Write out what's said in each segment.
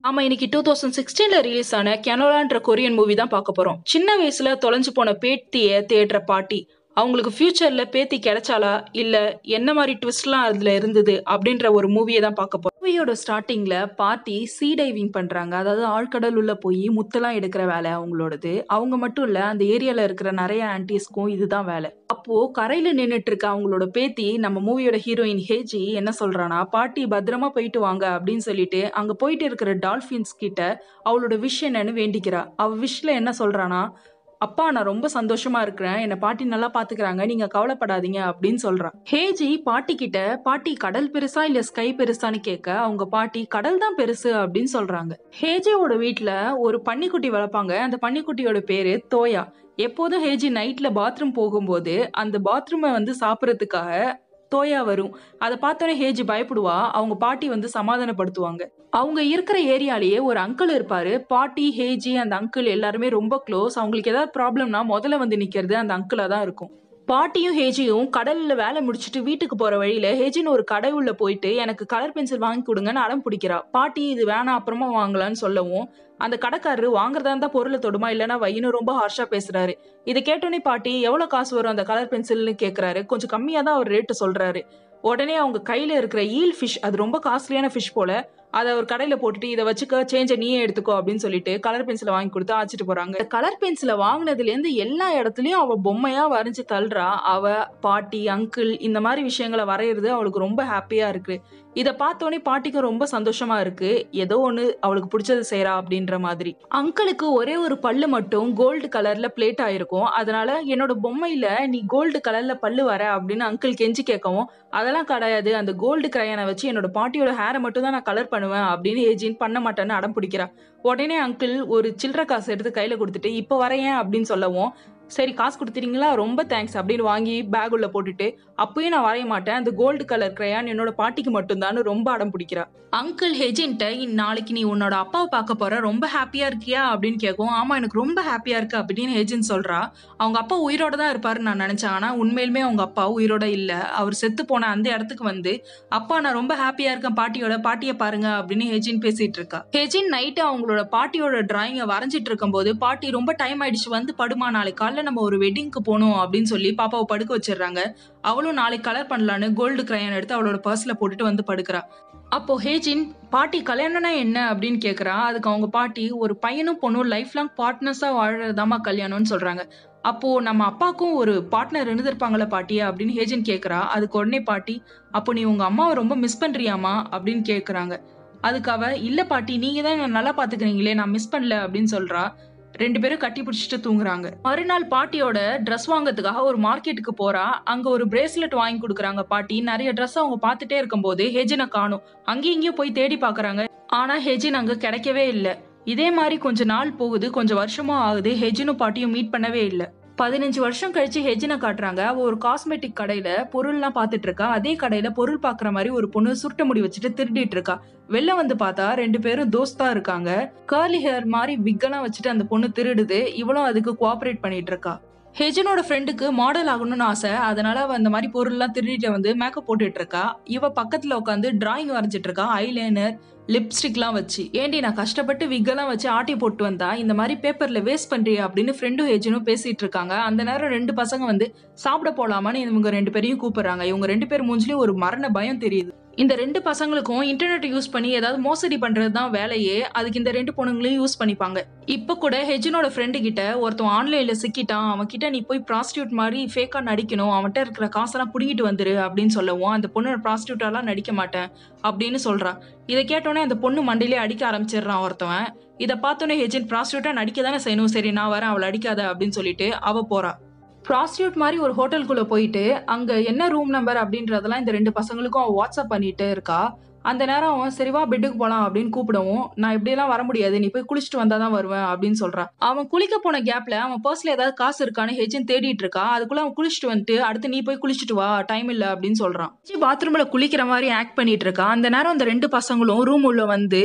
ஆமா, இன்னைக்கு 2016ல ரிலீஸ் ஆன கெனோலான்ற கொரியன் மூவி தான் பார்க்க போறோம். சின்ன வயசுல தொலைஞ்சு போன பேத்திய தேடுற பாட்டி, அவங்களுக்கு ஃபியூச்சர்ல பேத்தி கிடைச்சாளா? இல்ல என்ன மாரி ட்விஸ்ட்லாம் அதுல இருந்தது? அப்படின்ற ஒரு மூவிய தான் பார்க்க போறோம். மூவியோட ஸ்டார்ட்டிங்ல பாட்டி சீ டைவிங் பண்றாங்க. அதாவது ஆழ்கடல் உள்ள போய் முத்தெல்லாம் எடுக்கிற வேலை அவங்களோடது. அவங்க மட்டும் இல்ல, அந்த ஏரியால இருக்கிற நெறைய ஆன்டீஸ்க்கும் இதுதான் வேலை. அப்போ கரையில நின்னுட்டு இருக்க அவங்களோட பேத்தி, நம்ம மூவியோட ஹீரோயின் ஹேஜி என்ன சொல்றான்னா, "பாட்டி பத்திரமா போயிட்டு வாங்க" அப்படின்னு சொல்லிட்டு, அங்க போயிட்டு இருக்கிற டால்பின்ஸ் கிட்ட அவளோட விஷ் என்னன்னு வேண்டிக்கிறா. அவ விஷ் என்ன சொல்றான்னா, "அப்பா, நான் ரொம்ப சந்தோஷமா இருக்கிறேன். என்ன பாட்டி நல்லா பாத்துக்கிறாங்க. நீங்க கவலைப்படாதீங்க" அப்படின்னு சொல்றா. ஹேஜி பாட்டி கிட்ட, "பாட்டி, கடல் பெருசா இல்ல ஸ்கை பெருசான்னு" கேட்க, அவங்க பாட்டி, "கடல் தான் பெருசு" அப்படின்னு சொல்றாங்க. ஹேஜியோட வீட்ல ஒரு பன்னிக்குட்டி வளர்ப்பாங்க. அந்த பன்னிக்குட்டியோட பேரு தோயா. எப்போதும் ஹேஜி நைட்ல பாத்ரூம் போகும்போது அந்த பாத்ரூம சாப்பிடறதுக்காக தோயா வரும். அத பார்த்தோனே ஹேஜி பயப்படுவா. அவங்க பாட்டி சமாதானப்படுத்துவாங்க. அவங்க இருக்கிற ஏரியாலயே ஒரு அங்கிள் இருப்பாரு. பாட்டி, ஹேஜி, அந்த அங்கிள் எல்லாருமே ரொம்ப க்ளோஸ். அவங்களுக்கு ஏதாவது ப்ராப்ளம்னா முதல்ல நிக்கிறது அந்த அங்கிளா தான் இருக்கும். பாட்டியும் ஹேஜியும் கடல்ல வேலை முடிச்சுட்டு வீட்டுக்கு போற வழியில ஹேஜின்னு ஒரு கடை உள்ள போயிட்டு, "எனக்கு கலர் பென்சில் வாங்கி குடுங்கன்னு" அடம் பிடிக்கிறா. பாட்டி இது வேணாம், அப்புறமா வாங்கலாம்னு சொல்லவும், அந்த கடைக்காரரு வாங்குறதா இருந்தா பொருள தொடுமா, இல்லன்னா வையின்னு ரொம்ப ஹார்ஷா பேசுறாரு. இத கேட்டோனே பாட்டி, "எவ்வளவு காசு வரும் அந்த கலர் பென்சில்னு?" கேட்கிறாரு. கொஞ்சம் கம்மியா தான் அவர் ரேட் சொல்றாரு. உடனே அவங்க கையில இருக்கிற ஈல் ஃபிஷ், அது ரொம்ப காஸ்ட்லியான ஃபிஷ் போல. அத ஒரு கடையில போட்டுட்டு, "இத வச்சுக்க, சேஞ்ச நீயே எடுத்துக்கோ" அப்படின்னு சொல்லிட்டு கலர் பென்சில வாங்கி குடுத்து அழைச்சுட்டு போறாங்க. கலர் பென்சில வாங்குனதுலேருந்து எல்லா இடத்துலயும் அவ பொம்மையா வரைஞ்சு தள்ளுறா. அவ, பாட்டி, அங்கிள் இந்த மாரி விஷயங்கள வரையறது அவளுக்கு ரொம்ப ஹாப்பியா இருக்கு. இத பார்த்தோனே பாட்டிக்கும் ரொம்ப சந்தோஷமா இருக்கு. ஏதோ ஒண்ணு அவளுக்கு புடிச்சத செய்றா அப்படின்ற மாதிரி. அங்கிளுக்கு ஒரே ஒரு பல்லு மட்டும் கோல்டு கலர்ல பிளேட் ஆயிருக்கும். அதனால, "என்னோட பொம்மையில நீ கோல்டு கலர்ல பல்லு வர" அப்படின்னு அங்கிள் கெஞ்சி கேட்கவும், "அதெல்லாம் கிடையாது. அந்த கோல்டு கிரையான வச்சு என்னோட பாட்டியோட ஹேர மட்டும் தான் நான் கலர் பண்ணுவேன்" அப்படின்னு ஹேஜின் பண்ண மாட்டேன்னு அடம் பிடிக்கிறா. உடனே அங்கிள் ஒரு சில்லற காசு எடுத்து கையில குடுத்துட்டு, "இப்ப வரையேன்" அப்படின்னு சொல்லவும், "சரி, காசு குடுத்துட்டீங்களா? ரொம்ப தேங்க்ஸ்" அப்படின்னு வாங்கி பேக் உள்ள போட்டுட்டு, "அப்பயும் நான் வரைய மாட்டேன். அந்த கோல்டு கலர் கிரையான் என்னோட பாட்டிக்கு மட்டும் தான்னு" ரொம்ப அடம் பிடிக்கிறா. அங்கிள் ஹெஜின்ட்ட, "நாளைக்கு நீ உன்னோட அப்பாவ பார்க்க போற. ரொம்ப ஹாப்பியா இருக்கியா?" அப்படின்னு கேட்கவும், "ஆமா, எனக்கு ரொம்ப ஹாப்பியா இருக்கு" அப்படின்னு ஹெஜின் சொல்றா. அவங்க அப்பா உயிரோட தான் இருப்பாருன்னு நான் நினைச்சேன். ஆனா உண்மையிலுமே அவங்க அப்பா உயிரோட இல்ல. அவர் செத்து போன அந்த இடத்துக்கு "அப்பா, நான் ரொம்ப ஹாப்பியா இருக்கேன் பாட்டியோட. பாட்டிய பாருங்க" அப்படின்னு ஹெஜின் பேசிட்டு இருக்கா. ஹெஜின் நைட்டு அவங்களோட பாட்டியோட டிராயிங்க வரைஞ்சிட்டு இருக்கும்போது, பாட்டி, "ரொம்ப டைம் ஆயிடுச்சு, வந்து படுமா. நாளைக்கு காலைல நம்ம ஒரு வெட்டிங்க்கு போணும்" அப்படின்னு சொல்லி பாப்பாவ படுக்க வச்சிடுறாங்க. அவளும் நாளைக்கு கலர் பண்ணலான்னு கோல்டு கிரையான் எடுத்து அவளோட பர்ஸ்ல போட்டுட்டு படுக்கிறா. அப்போ ஹேஜின், "பாட்டி, கல்யாணம்னா என்ன?" அப்படின்னு கேட்கிறா. அதுக்கு அவங்க பாட்டி, "ஒரு பையனும் பொண்ணும் லைஃப் லாங் பார்ட்னர்ஸா வாழறதுதாம்மா கல்யாணம்னு" சொல்றாங்க. "அப்போ நம்ம அப்பாவுக்கும் ஒரு பார்ட்னர் இருந்திருப்பாங்கல்ல பாட்டி" அப்படின்னு ஹேஜின் கேட்கிறா. அதுக்கு உடனே பாட்டி, "அப்போ நீ உங்க அம்மாவ ரொம்ப மிஸ் பண்றியாம்மா?" அப்படின்னு கேட்கறாங்க. அதுக்கு அவ, "இல்ல பாட்டி, நீங்க தான் என்ன நல்லா பாத்துக்கிறீங்களே, நான் மிஸ் பண்ணல" அப்படின்னு சொல்றா. 2 பேரும் கட்டி பிடிச்சுட்டு தூங்குறாங்க. மறுநாள் பாட்டியோட ட்ரெஸ் வாங்குறதுக்காக ஒரு மார்க்கெட்டுக்கு போறா. அங்க ஒரு பிரேஸ்லெட் வாங்கி குடுக்குறாங்க பாட்டி. நெறைய ட்ரெஸ் அவங்க பாத்துட்டே இருக்கும்போது ஹெஜின காணோம். அங்கேயும் இங்கேயும் போய் தேடி பாக்குறாங்க. ஆனா ஹெஜின் அங்க கிடைக்கவே இல்ல. இதே மாரி கொஞ்ச நாள் போகுது. கொஞ்சம் வருஷமும் ஆகுது. ஹெஜினும் பாட்டியும் மீட் பண்ணவே இல்ல. 15 வருஷம் கழிச்சு ஹெஜின காட்டுறாங்க. அவ ஒரு காஸ்மெட்டிக் கடையில பொருள்லாம் பாத்துட்டு இருக்கா. அதே கடையில பொருள் பாக்குற மாரி ஒரு பொண்ணு சுருட்ட முடி வச்சுட்டு திருடிட்டு இருக்கா. வெளில பார்த்தா 2 பேரும் தோஸ்தா இருக்காங்க. கர்லி ஹேர் மாரி விக்கெல்லாம் வச்சுட்டு அந்த பொண்ணு திருடுது. இவளும் அதுக்கு கோஆப்பரேட் பண்ணிட்டு இருக்கா. ஹெஜினோட ஃப்ரெண்டுக்கு மாடல் ஆகணும்னு ஆசை. அதனால அவ அந்த மாரி பொருள்லாம் திருடிட்டு மேக்கப் போட்டுட்டு இருக்கா. இவ பக்கத்துல உட்காந்து டிராயிங் வரைஞ்சிட்டு இருக்கா. ஐலைனர், லிப்ஸ்டிக்லாம் வச்சு. "ஏண்டி, நான் கஷ்டப்பட்டு விக்கெல்லாம் வச்சு ஆட்டி போட்டு வந்தா, இந்த மாரி பேப்பர்ல வேஸ்ட் பண்றியே" அப்படின்னு ஃப்ரெண்டும் ஹெஜினும் பேசிட்டு இருக்காங்க. அந்த நேரம் 2 பசங்க சாப்பிட போலாமான்னு இவங்க 2 பேரையும் கூப்பிடுறாங்க. இவங்க 2 பேர் மூஞ்சிலயும் ஒரு மரண பயம் தெரியுது. இந்த 2 பசங்களுக்கும் இன்டர்நெட் யூஸ் பண்ணி ஏதாவது மோசடி பண்றது தான் வேலையே. அதுக்கு இந்த 2 பொண்ணுங்களையும் யூஸ் பண்ணிப்பாங்க. இப்ப கூட ஹெஜினோட ஃப்ரெண்டு கிட்ட ஒருத்தன் ஆன்லைன்ல சிக்கிட்டான். அவன் கிட்ட "நீ போய் ப்ராஸ்டியூட் மாரி ஃபேக்கா நடிக்கணும். அவன்ட்ட இருக்கிற காசெல்லாம் புடுங்கிட்டு வந்துரு" அப்படின்னு சொல்லவும், அந்த பொண்ணு, "ப்ராஸ்டியூட்டாலாம் நடிக்க மாட்டேன்" அப்படின்னு சொல்றா. இத கேட்டோனே அந்த பொண்ணு மண்டையிலே அடிக்க ஆரம்பிச்சிடுறான் ஒருத்தவன். இத பார்த்தோனே ஹெஜின், "ப்ராஸ்டியூட்டா நடிக்க தானே செய்யணும். சரி, நான் வரேன். அவள அடிக்காத" அப்படின்னு சொல்லிட்டு அவ போறா. ப்ராஸ்டியூட் மாரி ஒரு ஹோட்டலுக்குள்ள போயிட்டு, அங்க என்ன ரூம் நம்பர் அப்படின்றதெல்லாம் இந்த 2 பசங்களுக்கும் அவ வாட்ஸ்அப் பண்ணிட்டு இருக்கா. அந்த நேரம் அவன், "சரி வா, பெட்டுக்கு போலாம்" அப்படின்னு கூப்பிடவும், "நான் இப்படியெல்லாம் வர முடியாது. நீ போய் குளிச்சுட்டு வந்தா தான் வருவேன்" அப்படின்னு சொல்றா. அவன் குளிக்க போன கேப்ல அவன் பர்ஸ்ல ஏதாவது காசு இருக்கான்னு ஹெஜின் தேடிட்டு இருக்கா. அதுக்குள்ள அவன் குளிச்சுட்டு "அடுத்து நீ போய் குளிச்சுட்டு வா, டைம் இல்ல" அப்படின்னு சொல்றான். பாத்ரூம்ல குளிக்கிற மாரி ஆக்ட் பண்ணிட்டு இருக்கா. அந்த நேரம் அந்த 2 பசங்களும் ரூம் உள்ள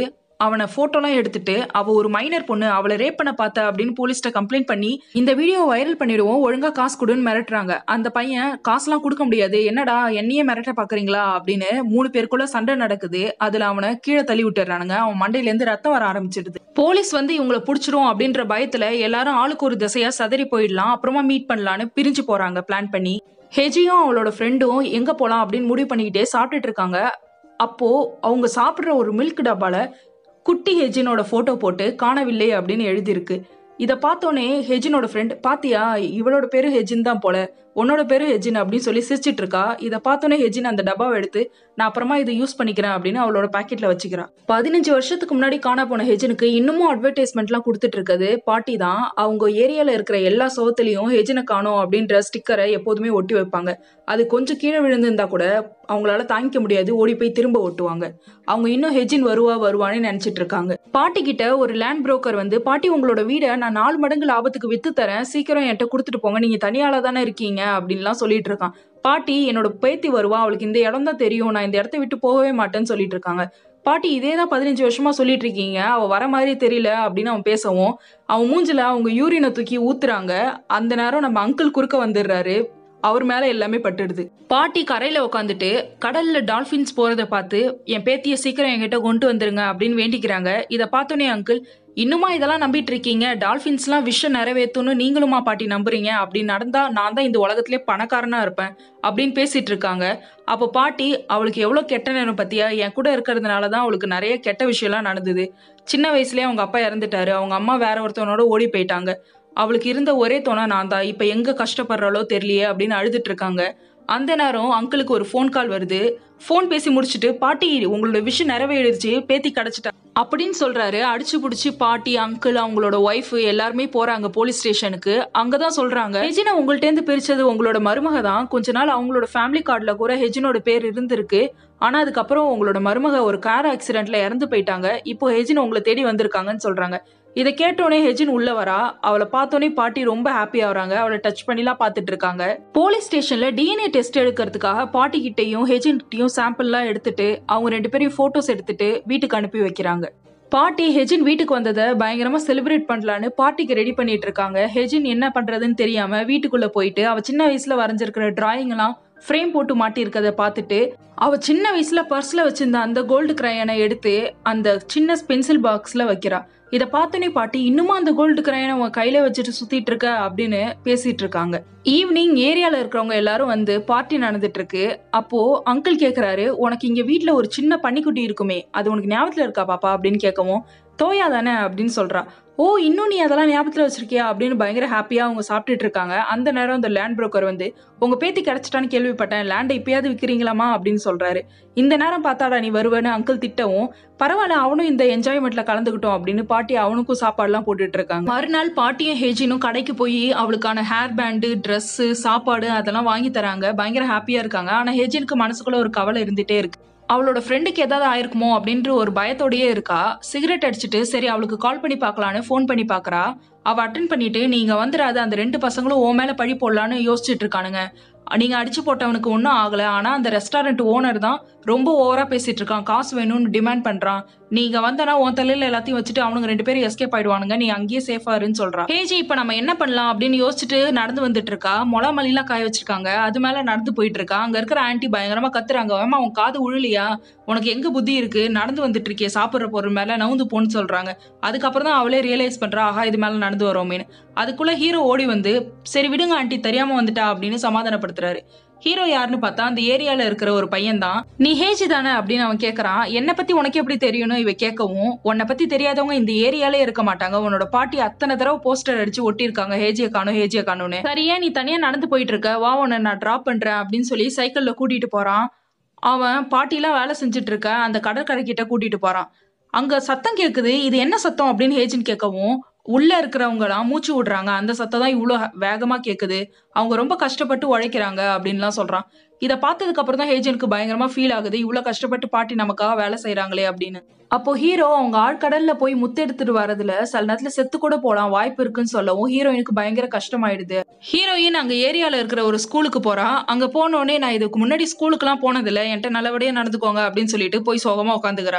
அவனை போட்டோலாம் எடுத்துட்டு அவ ஒரு மைனர் பொண்ணு, அவளை ரேப் பண்ண பார்த்த அப்படின்னு போலீஸ்ட்ட கம்ப்ளைண்ட் பண்ணி இந்த வீடியோ வைரல் பண்ணிடுவோம், ஒழுங்கா காசு கொடுன்னு மிரட்டுறாங்க. அந்த பையன் காசுலாம் கொடுக்க முடியாது, என்னடா என்னையே மிரட்ட பாக்குறீங்களா அப்படின்னு 3 பேருக்குள்ள சண்டை நடக்குது. அதுல அவனை கீழே தள்ளி விட்டுறானுங்க. அவன் மண்டையில இருந்து ரத்தம் வர ஆரம்பிச்சிடுது. போலீஸ் வந்து இவங்களை புடிச்சிரும் அப்படின்ற பயத்துல எல்லாரும் ஆளுக்கு ஒரு திசையா சதறி போயிடலாம், அப்புறமா மீட் பண்ணலான்னு பிரிஞ்சு போறாங்க பிளான் பண்ணி. ஹெஜியும் அவளோட ஃப்ரெண்டும் எங்க போலாம் அப்படின்னு முடிவு பண்ணிக்கிட்டே சாப்பிட்டுட்டு இருக்காங்க. அப்போ அவங்க சாப்பிடுற ஒரு மில்க் டப்பால குட்டி ஹெஜினோட போட்டோ போட்டு காணவில்லை அப்படின்னு எழுதியிருக்கு. இதை பார்த்தோன்னே ஹெஜினோட ஃப்ரெண்ட், பாத்தியா இவளோட பேரு ஹெஜின் தான் போல, உன்னோட பேரு ஹெஜின் அப்படின்னு சொல்லி சிரிச்சிட்டு இருக்கா. இதை பார்த்தோன்னே ஹெஜின் அந்த டப்பாவை எடுத்து நான் அப்புறமா இதை யூஸ் பண்ணிக்கிறேன் அப்படின்னு அவளோட பாக்கெட்ல வச்சுக்கிறா. 15 வருஷத்துக்கு முன்னாடி காண போன ஹெஜினுக்கு இன்னமும் அட்வர்டைஸ்மெண்ட்லாம் கொடுத்துட்டு இருக்குது பாட்டி தான். அவங்க ஏரியால இருக்கிற எல்லா சோத்துலயும் ஹெஜினை காணோம் அப்படின்ற ஸ்டிக்கரை எப்போதுமே ஒட்டி வைப்பாங்க. அது கொஞ்சம் கீழே விழுந்திருந்தா கூட அவங்களால தாங்கிக்க முடியாது, ஓடி போய் திரும்ப ஒட்டுவாங்க. அவங்க இன்னும் ஹெஜின் வருவான்னு நினைச்சிட்டு இருக்காங்க. பாட்டி கிட்ட ஒரு லேண்ட் புரோக்கர் வந்து, பாட்டி உங்களோட வீடை நான் 4 மடங்கு லாபத்துக்கு வித்து தரேன், சீக்கிரம் என்கிட்ட கொடுத்துட்டு போங்க, நீங்க தனியாளா தானே இருக்கீங்க அப்படின்லாம் சொல்லிட்டு இருக்கான். பாட்டி என்னோட பேத்தி வருவா, அவளுக்கு இந்த இடம் தான் தெரியும், நான் இந்த இடத்த விட்டு போகவே மாட்டேன்னு சொல்லிட்டு இருக்காங்க. பாட்டி இதே தான் 15 வருஷமா சொல்லிட்டு இருக்கீங்க, அவ வர மாதிரி தெரியல அப்படின்னு அவன் பேசவும் அவன் மூஞ்சில அவங்க யூரினை தூக்கி ஊத்துறாங்க. அந்த நேரம் நம்ம அங்கிள் குறுக்க வந்துடுறாரு. அவர் மேல எல்லாமே பட்டுடுது. பாட்டி கரையில உட்காந்துட்டு கடல்ல டால்பின்ஸ் போறதை பார்த்து என் பேத்திய சீக்கிரம் என்கிட்ட கொண்டு வந்துருங்க அப்படின்னு வேண்டிக்கிறாங்க. இதை பார்த்தோன்னே அங்கிள், இன்னுமா இதெல்லாம் நம்பிட்டு இருக்கீங்க, டால்பின்ஸ்லாம் விஷம் நிறைவேற்றும்னு நீங்களுமா பாட்டி நம்புறீங்க, அப்படி நடந்தா நான் தான் இந்த உலகத்திலே பணக்காரனா இருப்பேன் அப்படின்னு பேசிட்டு இருக்காங்க. அப்போ பாட்டி, அவளுக்கு எவ்வளவு கெட்ட நேரம் பத்தியா, என் கூட இருக்கிறதுனாலதான் அவளுக்கு நிறைய கெட்ட விஷயம்லாம் நடந்தது, சின்ன வயசுலயே அவங்க அப்பா இறந்துட்டாரு, அவங்க அம்மா வேற ஒருத்தவனோட ஓடி போயிட்டாங்க, அவளுக்கு இருந்த ஒரே துணை நான் தான், இப்ப எங்க கஷ்டப்படுறாளோ தெரியலையே அப்படின்னு அழுதுட்டு இருக்காங்க. அந்த நேரம் அங்கிளுக்கு ஒரு ஃபோன் கால் வருது. ஃபோன் பேசி முடிச்சுட்டு, பாட்டி உங்களோட விஷயம் நிறைவேறிடுச்சு, பேத்தி கிடைச்சிட்டா அப்படின்னு சொல்றாரு. அடிச்சு புடிச்சு பாட்டி, அங்கிள், அவங்களோட ஒய்ஃப் எல்லாருமே போறாங்க போலீஸ் ஸ்டேஷனுக்கு. அங்கதான் சொல்றாங்க, ஹெஜினை உங்கள்ட்ட இருந்து பிரிச்சது உங்களோட மருமக தான், கொஞ்ச நாள் அவங்களோட ஃபேமிலி கார்டுல கூட ஹெஜினோட பேர் இருந்திருக்கு, ஆனா அதுக்கப்புறம் உங்களோட மருமக ஒரு கார் ஆக்சிடென்ட்ல இறந்து போயிட்டாங்க, இப்போ ஹெஜின் உங்களை தேடி வந்திருக்காங்கன்னு சொல்றாங்க. இதை கேட்டோடனே ஹெஜின் உள்ள வரா. அவளை பார்த்தோன்னே பாட்டி ரொம்ப ஹாப்பி ஆகுறாங்க. அவளை டச் பண்ணிலாம் பார்த்துட்டு இருக்காங்க. போலீஸ் ஸ்டேஷன்ல டிஎன்ஏ டெஸ்ட் எடுக்கிறதுக்காக பாட்டி கிட்டையும் ஹெஜின் கிட்டையும் சாம்பிள்லாம் எடுத்துட்டு அவங்க 2 பேரையும் போட்டோஸ் எடுத்துட்டு வீட்டுக்கு அனுப்பி வைக்கிறாங்க. பாட்டி ஹெஜின் வீட்டுக்கு வந்ததை பயங்கரமா செலிப்ரேட் பண்ணலான்னு பார்ட்டிக்கு ரெடி பண்ணிட்டு இருக்காங்க. ஹெஜின் என்ன பண்றதுன்னு தெரியாம வீட்டுக்குள்ள போயிட்டு அவ சின்ன வயசுல வரைஞ்சிருக்கிற டிராயிங் எல்லாம் ஃப்ரேம் போட்டு மாட்டி இருக்கதை பார்த்துட்டு அவ சின்ன வயசுல பர்ஸ்ல வச்சிருந்த அந்த கோல்டு கிரையனை எடுத்து அந்த சின்ன பென்சில் பாக்ஸ்ல வைக்கிறா. இதை பார்த்தோன்னே பாட்டி, இன்னுமா அந்த கோல்டு கிரையனை உங்க கையில வச்சுட்டு சுத்திட்டு இருக்க அப்படின்னு பேசிட்டு இருக்காங்க. ஈவினிங் ஏரியால இருக்கிறவங்க எல்லாரும் வந்து பார்ட்டி நடந்துட்டு இருக்கு. அப்போ அங்கிள் கேக்குறாரு, உனக்கு இங்க வீட்டுல ஒரு சின்ன பன்னிக்குட்டி இருக்குமே, அது உனக்கு ஞாபகத்துல இருக்கா பாப்பா அப்படின்னு கேட்கவும், தோயா தானே அப்படின்னு சொல்றா. ஓ, இன்னும் நீ அதெல்லாம் ஞாபகத்துல வச்சிருக்கியா அப்படின்னு பயங்கர ஹாப்பியா அவங்க சாப்பிட்டுட்டு இருக்காங்க. அந்த நேரம் அந்த லேண்ட் புரோக்கர் வந்து, உங்க பேத்தி கிடைச்சிட்டான்னு கேள்விப்பட்டேன், லேண்டை இப்பயாவது விற்கிறீங்களாமா அப்படின்னு சொல்றாரு. இந்த நேரம் பார்த்தாடா நீ வருவேன்னு அங்கிள் திட்டவும், பரவாயில்ல அவனும் இந்த என்ஜாய்மெண்ட்ல கலந்துக்கிட்டோம் அப்படின்னு பாட்டி அவனுக்கும் சாப்பாடுலாம் போட்டுட்டு இருக்காங்க. மறுநாள் பாட்டியும் ஹேஜினும் கடைக்கு போய் அவளுக்கான ஹேர் பேண்டு, ட்ரெஸ், சாப்பாடு அதெல்லாம் வாங்கி தராங்க. பயங்கர ஹாப்பியா இருக்காங்க. ஆனா ஹேஜினுக்கு மனசுக்குள்ள ஒரு கவலை இருந்துட்டே இருக்கு. அவளோட ஃப்ரெண்டுக்கு ஏதாவது ஆயிருக்குமோ அப்படின்ற ஒரு பயத்தோடயே இருக்கா. சிகரெட் அடிச்சுட்டு சரி அவளுக்கு கால் பண்ணி பார்க்கலான்னு ஃபோன் பண்ணி பார்க்கறா. அவ அட்டன் பண்ணிட்டு, நீங்க வந்துடாத, அந்த 2 பசங்களும் உன் மேல பழி போடலான்னு யோசிச்சுட்டு இருக்கானுங்க, நீங்க அடிச்சு போட்டவனுக்கு ஒன்றும் ஆகல, ஆனா அந்த ரெஸ்டாரண்ட் ஓனர் தான் ரொம்ப ஓவரா பேசிட்டு இருக்கான், காசு வேணும்னு டிமாண்ட் பண்றான், நீங்க வந்தனா உன் தலையில எல்லாத்தையும் வச்சுட்டு அவனுங்க 2 பேரும் எஸ்கேப் ஆயிடுவானுங்க, நீ அங்கேயே சேஃபா இருன்னு சொல்றான். ஹேஜி இப்ப நம்ம என்ன பண்ணலாம் அப்படின்னு யோசிச்சுட்டு நடந்து வந்துட்டு இருக்கா. மொளா மல்லிலாம் காய வச்சிருக்காங்க, அது மேல நடந்து போயிட்டு இருக்கா. அங்க இருக்கிற ஆன்ட்டி பயங்கரமா கத்துறாங்க, வேமா உன் காது உழலியா, உனக்கு எங்க புத்தி இருக்கு, நடந்து வந்துட்டு இருக்கே, சாப்பிடுற பொருள் மேல நவுந்து போன்னு சொல்றாங்க. அதுக்கப்புறம் தான் அவளே ரியலைஸ் பண்றா, ஆஹா இது மேல நடந்து வரோமேன்னு. அதுக்குள்ள ஹீரோ ஓடி வந்து, சரி விடுங்க ஆன்ட்டி தெரியாம வந்துட்டா அப்படின்னு சமாதானப்படுத்துறாரு. ஹீரோ யாருன்னு பார்த்தா அந்த ஏரியால இருக்கிற ஒரு பையன் தான். நீ ஹேஜி தானே அப்படின்னு அவன் கேட்கறான். என்னை பத்தி உனக்கு எப்படி தெரியும்னு இவ கேட்கவும், உன்னை பத்தி தெரியாதவங்க இந்த ஏரியாலே இருக்க மாட்டாங்க, உன்னோட பாட்டி அத்தனை தடவை போஸ்டர் அடிச்சு ஒட்டி இருக்காங்க, ஹேஜியை காணும் ஹேஜியை காணும்னு, சரியா நீ தனியா நடந்து போயிட்டு இருக்க, வா உன்னை நான் டிராப் பண்றேன் அப்படின்னு சொல்லி சைக்கிள்ல கூட்டிட்டு போறான். அவன் பாட்டிலாம் வேலை செஞ்சுட்டு இருக்க அந்த கடற்கரை கிட்ட கூட்டிட்டு போறான். அங்க சத்தம் கேக்குது, இது என்ன சத்தம் அப்படின்னு ஹேஜின் கேட்கவும், உள்ள இருக்கிறவங்க எல்லாம் மூச்சு விடுறாங்க, அந்த சத்தம் தான் இவ்வளவு வேகமா கேக்குது, அவங்க ரொம்ப கஷ்டப்பட்டு உழைக்கிறாங்க அப்படின்லாம் சொல்றான். இதை பார்த்ததுக்கு அப்புறம் தான் ஹேஜனுக்கு பயங்கரமா ஃபீல் ஆகுது, இவ்வளவு கஷ்டப்பட்டு பாட்டி நமக்காக வேலை செய்யறாங்களே அப்படின்னு. அப்போ ஹீரோ அவங்க ஆழ்கடல்ல போய் முத்தெடுத்துட்டு வரதுல சில நேரத்துல செத்து கூட போலாம் வாய்ப்பு இருக்குன்னு சொல்லவும் ஹீரோயினுக்கு பயங்கர கஷ்டமாயிடுது. ஹீரோயின் அங்க ஏரியால இருக்கிற ஒரு ஸ்கூலுக்கு போறா. அங்க போனோடனே, நான் இதுக்கு முன்னாடி ஸ்கூலுக்கு எல்லாம் போனதில்ல, என்கிட்ட நல்லபடியா நடந்துக்கோங்க அப்படின்னு சொல்லிட்டு போய் சோகமா உட்காந்துக்கிறா.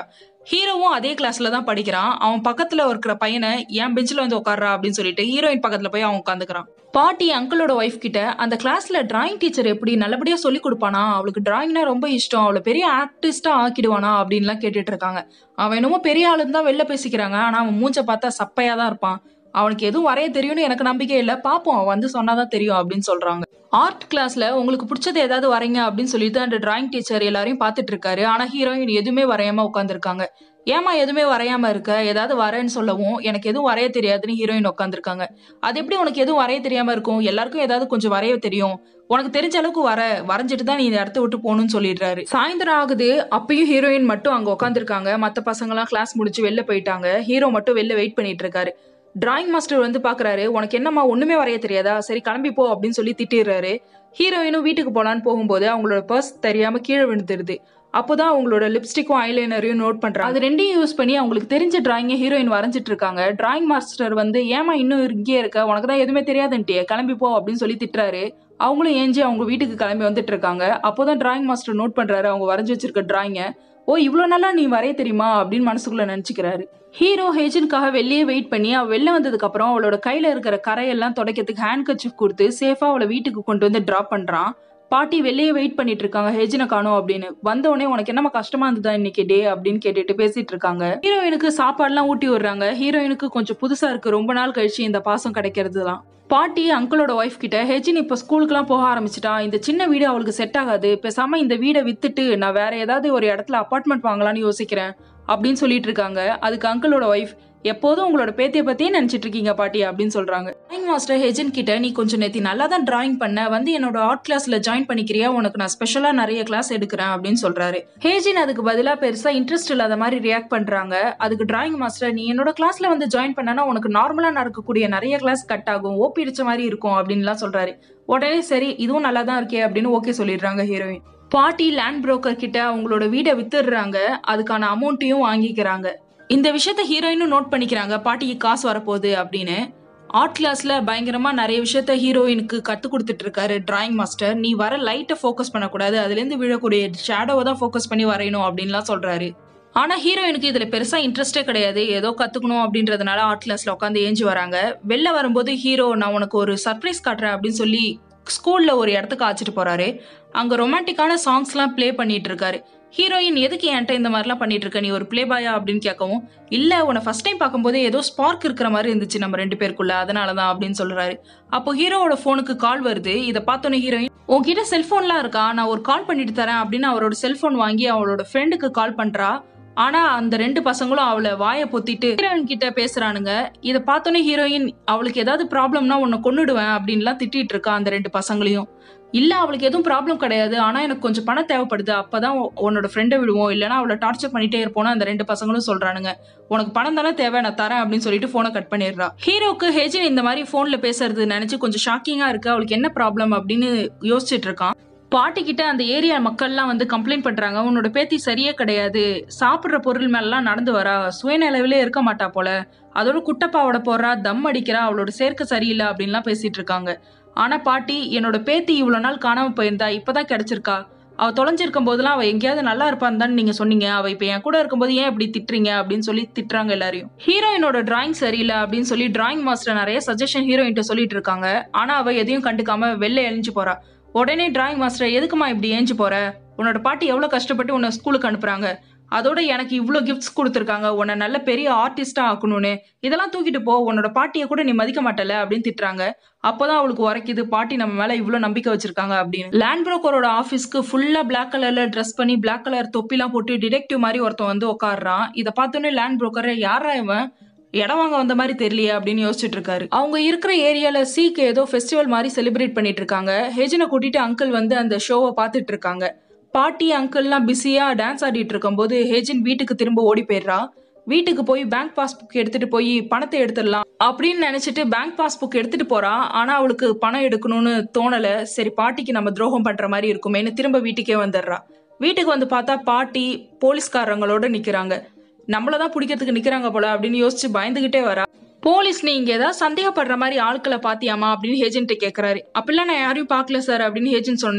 ஹீரோவும் அதே கிளாஸ்ல தான் படிக்கிறான். அவன் பக்கத்துல இருக்கிற பையனை என் பெஞ்சில் வந்து உட்கார்றா அப்படின்னு சொல்லிட்டு ஹீரோயின் பக்கத்துல போய் அவன் உட்காந்துக்கிறான். பாட்டி அங்கிளோட ஒய்ஃப் கிட்ட அந்த கிளாஸ்ல டிராயிங் டீச்சர் எப்படி நல்லபடியா சொல்லி கொடுப்பானா, அவளுக்கு டிராயிங்னா ரொம்ப இஷ்டம், அவளை பெரிய ஆர்டிஸ்டா ஆக்கிடுவானா அப்படின்லாம் கேட்டுட்டு இருக்காங்க. அவன் என்னமோ பெரிய ஆளுன்னு தான் வெளில பேசிக்கிறாங்க. ஆனா அவன் மூஞ்ச பார்த்தா சப்பையா தான் இருப்பான். அவனுக்கு எதுவும் வரைய தெரியும்னு எனக்கு நம்பிக்கை இல்லை, பாப்போம் அவன் வந்து சொன்னாதான் தெரியும் அப்படின்னு சொல்றாங்க. ஆர்ட் கிளாஸ்ல உங்களுக்கு பிடிச்சது ஏதாவது வரைங்க அப்படின்னு சொல்லிட்டு அந்த டிராயிங் டீச்சர் எல்லாரையும் பார்த்துட்டு இருக்காரு. ஆனா ஹீரோயின் எதுவுமே வரையாம உட்காந்துருக்காங்க. ஏமா எதுவுமே வரையாம இருக்க, ஏதாவது வரேன்னு சொல்லவும் எனக்கு எதுவும் வரைய தெரியாதுன்னு ஹீரோயின் உட்காந்துருக்காங்க. அது எப்படி உனக்கு எதுவும் வரைய தெரியாம இருக்கும், எல்லாருக்கும் ஏதாவது கொஞ்சம் வரைய தெரியும், உனக்கு தெரிஞ்ச அளவுக்கு வரைஞ்சிட்டு தான் நீ இந்த இடத்த விட்டு போகணும்னு சொல்லிடுறாரு. சாயந்தரம் ஆகுது, அப்பயும் ஹீரோயின் மட்டும் அங்க உட்காந்துருக்காங்க. மத்த பசங்க எல்லாம் கிளாஸ் முடிச்சு வெளில போயிட்டாங்க. ஹீரோ மட்டும் வெளில வெயிட் பண்ணிட்டு இருக்காரு. டிராயிங் மாஸ்டர் வந்து பாக்குறாரு. உனக்கு என்னம்மா ஒண்ணுமே வரைய தெரியாதா, சரி கிளம்பி போ அப்படின்னு சொல்லி திட்டிடுறாரு. ஹீரோயினும் வீட்டுக்கு போலான்னு போகும்போது அவங்களோட பர்ஸ் தெரியாம கீழே விழுந்துருது. அப்போதான் அவங்களோட லிப்ஸ்டிக்கும் ஐலைனரையும் நோட் பண்றாங்க. அது ரெண்டையும் யூஸ் பண்ணி அவங்களுக்கு தெரிஞ்ச டிராயிங்கை ஹீரோயின் வரைஞ்சிட்டு இருக்காங்க. டிராயிங் மாஸ்டர் வந்து ஏமா இன்னும் இங்கே இருக்க, உனக்கு தான் எதுவுமே தெரியாதுன்ட்டியே, கிளம்பி போ அப்படின்னு சொல்லி திட்டுறாரு. அவங்களும் ஏஞ்சி அவங்க வீட்டுக்கு கிளம்பி வந்துட்டு இருக்காங்க. அப்போதான் டிராயிங் மாஸ்டர் நோட் பண்றாரு அவங்க வரைஞ்சி வச்சிருக்க டிராயிங்கை. ஓ இவ்வளோ நாளா நீ வரைய தெரியுமா அப்படின்னு மனசுக்குள்ள நினைச்சுக்கிறாரு. ஹீரோ ஹேஜனுக்காக வெளியே வெயிட் பண்ணி அவ வெளில வந்ததுக்கு அப்புறம் அவளோட கையில இருக்கிற கரையெல்லாம் துடைக்கிறதுக்கு ஹேண்ட் கர்ச்சீஃப் கொடுத்து சேஃபா அவளை வீட்டுக்கு கொண்டு வந்து டிராப் பண்றான். பாட்டி வெளியே வெயிட் பண்ணிட்டு இருக்காங்க ஹேஜனை காணோம் அப்படின்னு. வந்தோடனே உனக்கு என்னமா கஷ்டமா இருந்ததா இன்னைக்கு டே அப்படின்னு கேட்டுட்டு பேசிட்டு இருக்காங்க. ஹீரோயினுக்கு சாப்பாடுலாம் ஊட்டி விடுறாங்க. ஹீரோயினுக்கு கொஞ்சம் புதுசா இருக்கு, ரொம்ப நாள் கழிச்சு இந்த பாசம் கிடைக்கிறது தான். பாட்டி அங்கிளோட ஒய்ஃப் கிட்ட ஹெஜின் இப்ப ஸ்கூலுக்குலாம் போக ஆரம்பிச்சிட்டா, இந்த சின்ன வீடு அவளுக்கு செட் ஆகாது, பேசாம இந்த வீடை வித்துட்டு நான் வேற ஏதாவது ஒரு இடத்துல அபார்ட்மெண்ட் வாங்கலாம்னு யோசிக்கிறேன் அப்படின்னு சொல்லிட்டு இருக்காங்க. அதுக்கு அங்கிளோட ஒய்ஃப், எப்போதும் உங்களோட பேத்தியை பத்தியே நினைச்சிட்டு இருக்கீங்க பாட்டி அப்படின்னு சொல்றாங்க. டிராயிங் மாஸ்டர் ஹெஜன் கிட்ட, நீ கொஞ்சம் நேத்தி நல்லா தான் டிராயிங் பண்ண, வந்து என்னோட ஆர்ட் கிளாஸ்ல ஜாயின் பண்ணிக்கிறியா, உனக்கு நான் ஸ்பெஷலா நிறைய கிளாஸ் எடுக்கிறேன் அப்படின்னு சொல்றாரு. ஹேஜின் அதுக்கு பதிலா பெருசா இன்ட்ரெஸ்ட் இல்லாத மாதிரி ரியாக்ட் பண்றாங்க. அதுக்கு டிராயிங் மாஸ்டர், நீ என்னோட கிளாஸ்ல வந்து ஜாயின் பண்ணனா உனக்கு நார்மலா நடக்கக்கூடிய நிறைய கிளாஸ் கட் ஆகும், ஓபி அடிச்ச மாதிரி இருக்கும் அப்படின்லாம் சொல்றாரு. உடனே சரி இதுவும் நல்லா தான் இருக்கே அப்படின்னு ஓகே சொல்லிடுறாங்க ஹீரோயின். பாட்டி லேண்ட் புரோக்கர் கிட்ட அவங்களோட வீடை வித்துடுறாங்க, அதுக்கான அமௌண்ட்டையும் வாங்கிக்கிறாங்க. இந்த விஷயத்த ஹீரோயினும் நோட் பண்ணிக்கிறாங்க, பாட்டிக்கு காசு வரப்போகுது அப்படின்னு. ஆர்ட் கிளாஸ்ல பயங்கரமா நிறைய விஷயத்த ஹீரோயினுக்கு கத்து கொடுத்துட்டு இருக்காரு டிராயிங் மாஸ்டர். நீ வர லைட்டை ஃபோக்கஸ் பண்ணக்கூடாது, அதுல இருந்து விழக்கூடிய ஷேடோவை தான் ஃபோக்கஸ் பண்ணி வரையணும் அப்படின்லாம் சொல்றாரு. ஆனா ஹீரோயினுக்கு இதுல பெருசா இன்ட்ரெஸ்டே கிடையாது, ஏதோ கத்துக்கணும் அப்படின்றதுனால ஆர்ட் கிளாஸ்ல உட்காந்து ஏஞ்சி வராங்க. வெளில வரும்போது ஹீரோ, நான் உனக்கு ஒரு சர்ப்ரைஸ் காட்டுறேன் அப்படின்னு சொல்லி ஸ்கூல்ல ஒரு இடத்துக்கு ஆச்சிட்டு போறாரு. அங்க ரொமான்டிக்கான சாங்ஸ்லாம் பிளே பண்ணிட்டு இருக்காரு. ஹீரோயின், எதுக்கு என்கிட்ட இந்த மாதிரிலாம் பண்ணிட்டு இருக்க, நீ ஒரு பிளே பாயா அப்படின்னு கேட்கவும், இல்ல உன்னை ஃபர்ஸ்ட் டைம் பார்க்கும்போது ஏதோ ஸ்பார்க் இருக்கிற மாதிரி இருந்துச்சு நம்ம ரெண்டு பேருக்குள்ள, அதனாலதான் அப்படின்னு சொல்றாரு. அப்போ ஹீரோவோட போனுக்கு கால் வருது. இதை பார்த்தோன்னே ஹீரோயின், உன்கிட்ட செல்போன்லாம் இருக்கா, நான் ஒரு கால் பண்ணிட்டு தரேன் அப்படின்னு அவரோட செல்போன் வாங்கி அவளோட ஃப்ரெண்டுக்கு கால் பண்றா. ஆனா அந்த ரெண்டு பசங்களும் அவளை வாயை பொத்திட்டு ஹீரோயின் கிட்ட பேசுறானுங்க. இதை பார்த்தோன்னே ஹீரோயின், அவளுக்கு ஏதாவது ப்ராப்ளம்னா உன்னை கொன்னுடுவேன் அப்படின்லாம் திட்டிட்டு இருக்கா அந்த ரெண்டு பசங்களையும். இல்ல அவளுக்கு எதுவும் ப்ராப்ளம் கிடையாது, ஆனா எனக்கு கொஞ்சம் பணம் தேவைப்படுது, அப்பதான் உன்னோட ஃப்ரெண்டை விடுவோம், இல்லைன்னா அவளை டார்ச்சர் பண்ணிட்டே இருப்போம்னு அந்த ரெண்டு பசங்களும் சொல்றானுங்க. உனக்கு பணம் தானே தேவை, நான் தரேன் அப்படின்னு சொல்லிட்டு போனை கட் பண்ணிடுறா. ஹீரோக்கு ஹெஜின் இந்த மாதிரி போன்ல பேசுறது நினைச்சு கொஞ்சம் ஷாக்கிங்கா இருக்கு. அவளுக்கு என்ன ப்ராப்ளம் அப்படின்னு யோசிச்சுட்டு இருக்கான். பாட்டி கிட்ட அந்த ஏரியா மக்கள்லாம் வந்து கம்ப்ளைண்ட் பண்றாங்க, உன்னோட பேத்தி சரியே கிடையாது, சாப்பிடுற பொருள் மேலாம் நடந்து வரா, சுயநிலவிலே இருக்க மாட்டா போல, அதோட குட்டப்பாவோட போடுறா, தம் அடிக்கிறா, அவளோட சேர்க்கை சரியில்லை அப்படின்லாம் பேசிட்டு இருக்காங்க. ஆனா பாட்டி, என்னோட பேத்தி இவ்வளவு நாள் காணாம போயிருந்தா, இப்பதான் கிடைச்சிருக்கா, அவ தொலைஞ்சிருக்கும் போதெல்லாம் அவ எங்கேயாவது நல்லா இருப்பான்னு தான் நீங்க சொன்னீங்க, அவ இப்ப என் கூட இருக்கும்போது ஏன் இப்படி திட்டுறீங்க அப்படின்னு சொல்லி திட்டுறாங்க எல்லாரையும். ஹீரோயினோட டிராயிங் சரியில்லை அப்படின்னு சொல்லி டிராயிங் மாஸ்டர் நிறைய சஜஷன் ஹீரோயின் சொல்லிட்டு இருக்காங்க. ஆனா அவ எதையும் கண்டுக்காம வெளில எழிஞ்சு போறா. உடனே டிராயிங் மாஸ்டர், எதுக்குமா இப்படி ஏஞ்சி போற, உன்னோட பாட்டி எவ்வளவு கஷ்டப்பட்டு உன்னை ஸ்கூலுக்கு அனுப்புறாங்க, அதோட எனக்கு இவ்வளோ கிஃப்ட்ஸ் கொடுத்துருக்காங்க, உன்னை நல்ல பெரிய ஆர்டிஸ்டா ஆக்கணும்னு, இதெல்லாம் தூக்கிட்டு போ, உன்னோட பாட்டியை கூட நீ மதிக்க மாட்டல அப்படின்னு திட்டுறாங்க. அப்போதான் அவளுக்கு உரைக்குது, பாட்டி நம்ம மேல இவ்வளவு நம்பிக்கை வச்சிருக்காங்க அப்படின்னு. லேண்ட் புரோக்கரோட ஆஃபீஸ்க்கு ஃபுல்லா பிளாக் கலர்ல ட்ரெஸ் பண்ணி பிளாக் கலர் தொப்பிலாம் போட்டு டிடெக்டிவ் மாதிரி ஒருத்தன் வந்து உட்காடுறான். இதை பார்த்தோன்னே லேண்ட் புரோக்கர், யாரா இவன், இடம் வாங்க வந்த மாதிரி தெரியலையே அப்படின்னு யோசிச்சுட்டு இருக்காரு. அவங்க இருக்கிற ஏரியால சீக்கு ஏதோ ஃபெஸ்டிவல் மாதிரி செலிப்ரேட் பண்ணிட்டு இருக்காங்க. ஹெஜனை கூட்டிட்டு அங்கிள் வந்து அந்த ஷோவை பார்த்துட்டு இருக்காங்க. பாட்டி அங்கிள்லாம் பிஸியா டான்ஸ் ஆடிட்டு இருக்கும் போது ஹெஜின் வீட்டுக்கு திரும்ப ஓடி போயிடுறா. வீட்டுக்கு போய் பேங்க் பாஸ்புக் எடுத்துட்டு போய் பணத்தை எடுத்துடலாம் அப்படின்னு நினைச்சிட்டு பேங்க் பாஸ்புக் எடுத்துட்டு போறா. ஆனா அவளுக்கு பணம் எடுக்கணும்னு தோணல. சரி பாட்டிக்கு நம்ம துரோகம் பண்ற மாதிரி இருக்குமேன்னு திரும்ப வீட்டுக்கே வந்துடுறா. வீட்டுக்கு வந்து பார்த்தா பாட்டி போலீஸ்காரங்களோட நிக்கிறாங்க. நம்மளதான் பிடிக்கிறதுக்கு நிக்கிறாங்க போல அப்படின்னு யோசிச்சு பயந்துகிட்டே வரா. போலீஸ், நீங்க ஏதாவது சந்தேகப்படுற மாதிரி ஆட்களை பாத்தியாமா அப்படின்னு ஹேஜென்ட் கேட்கறாரு. அப்படிலாம் நான் யாரையும் பார்க்கல சார் அப்படின்னு ஹேஜென்ட் சொன்னேன்.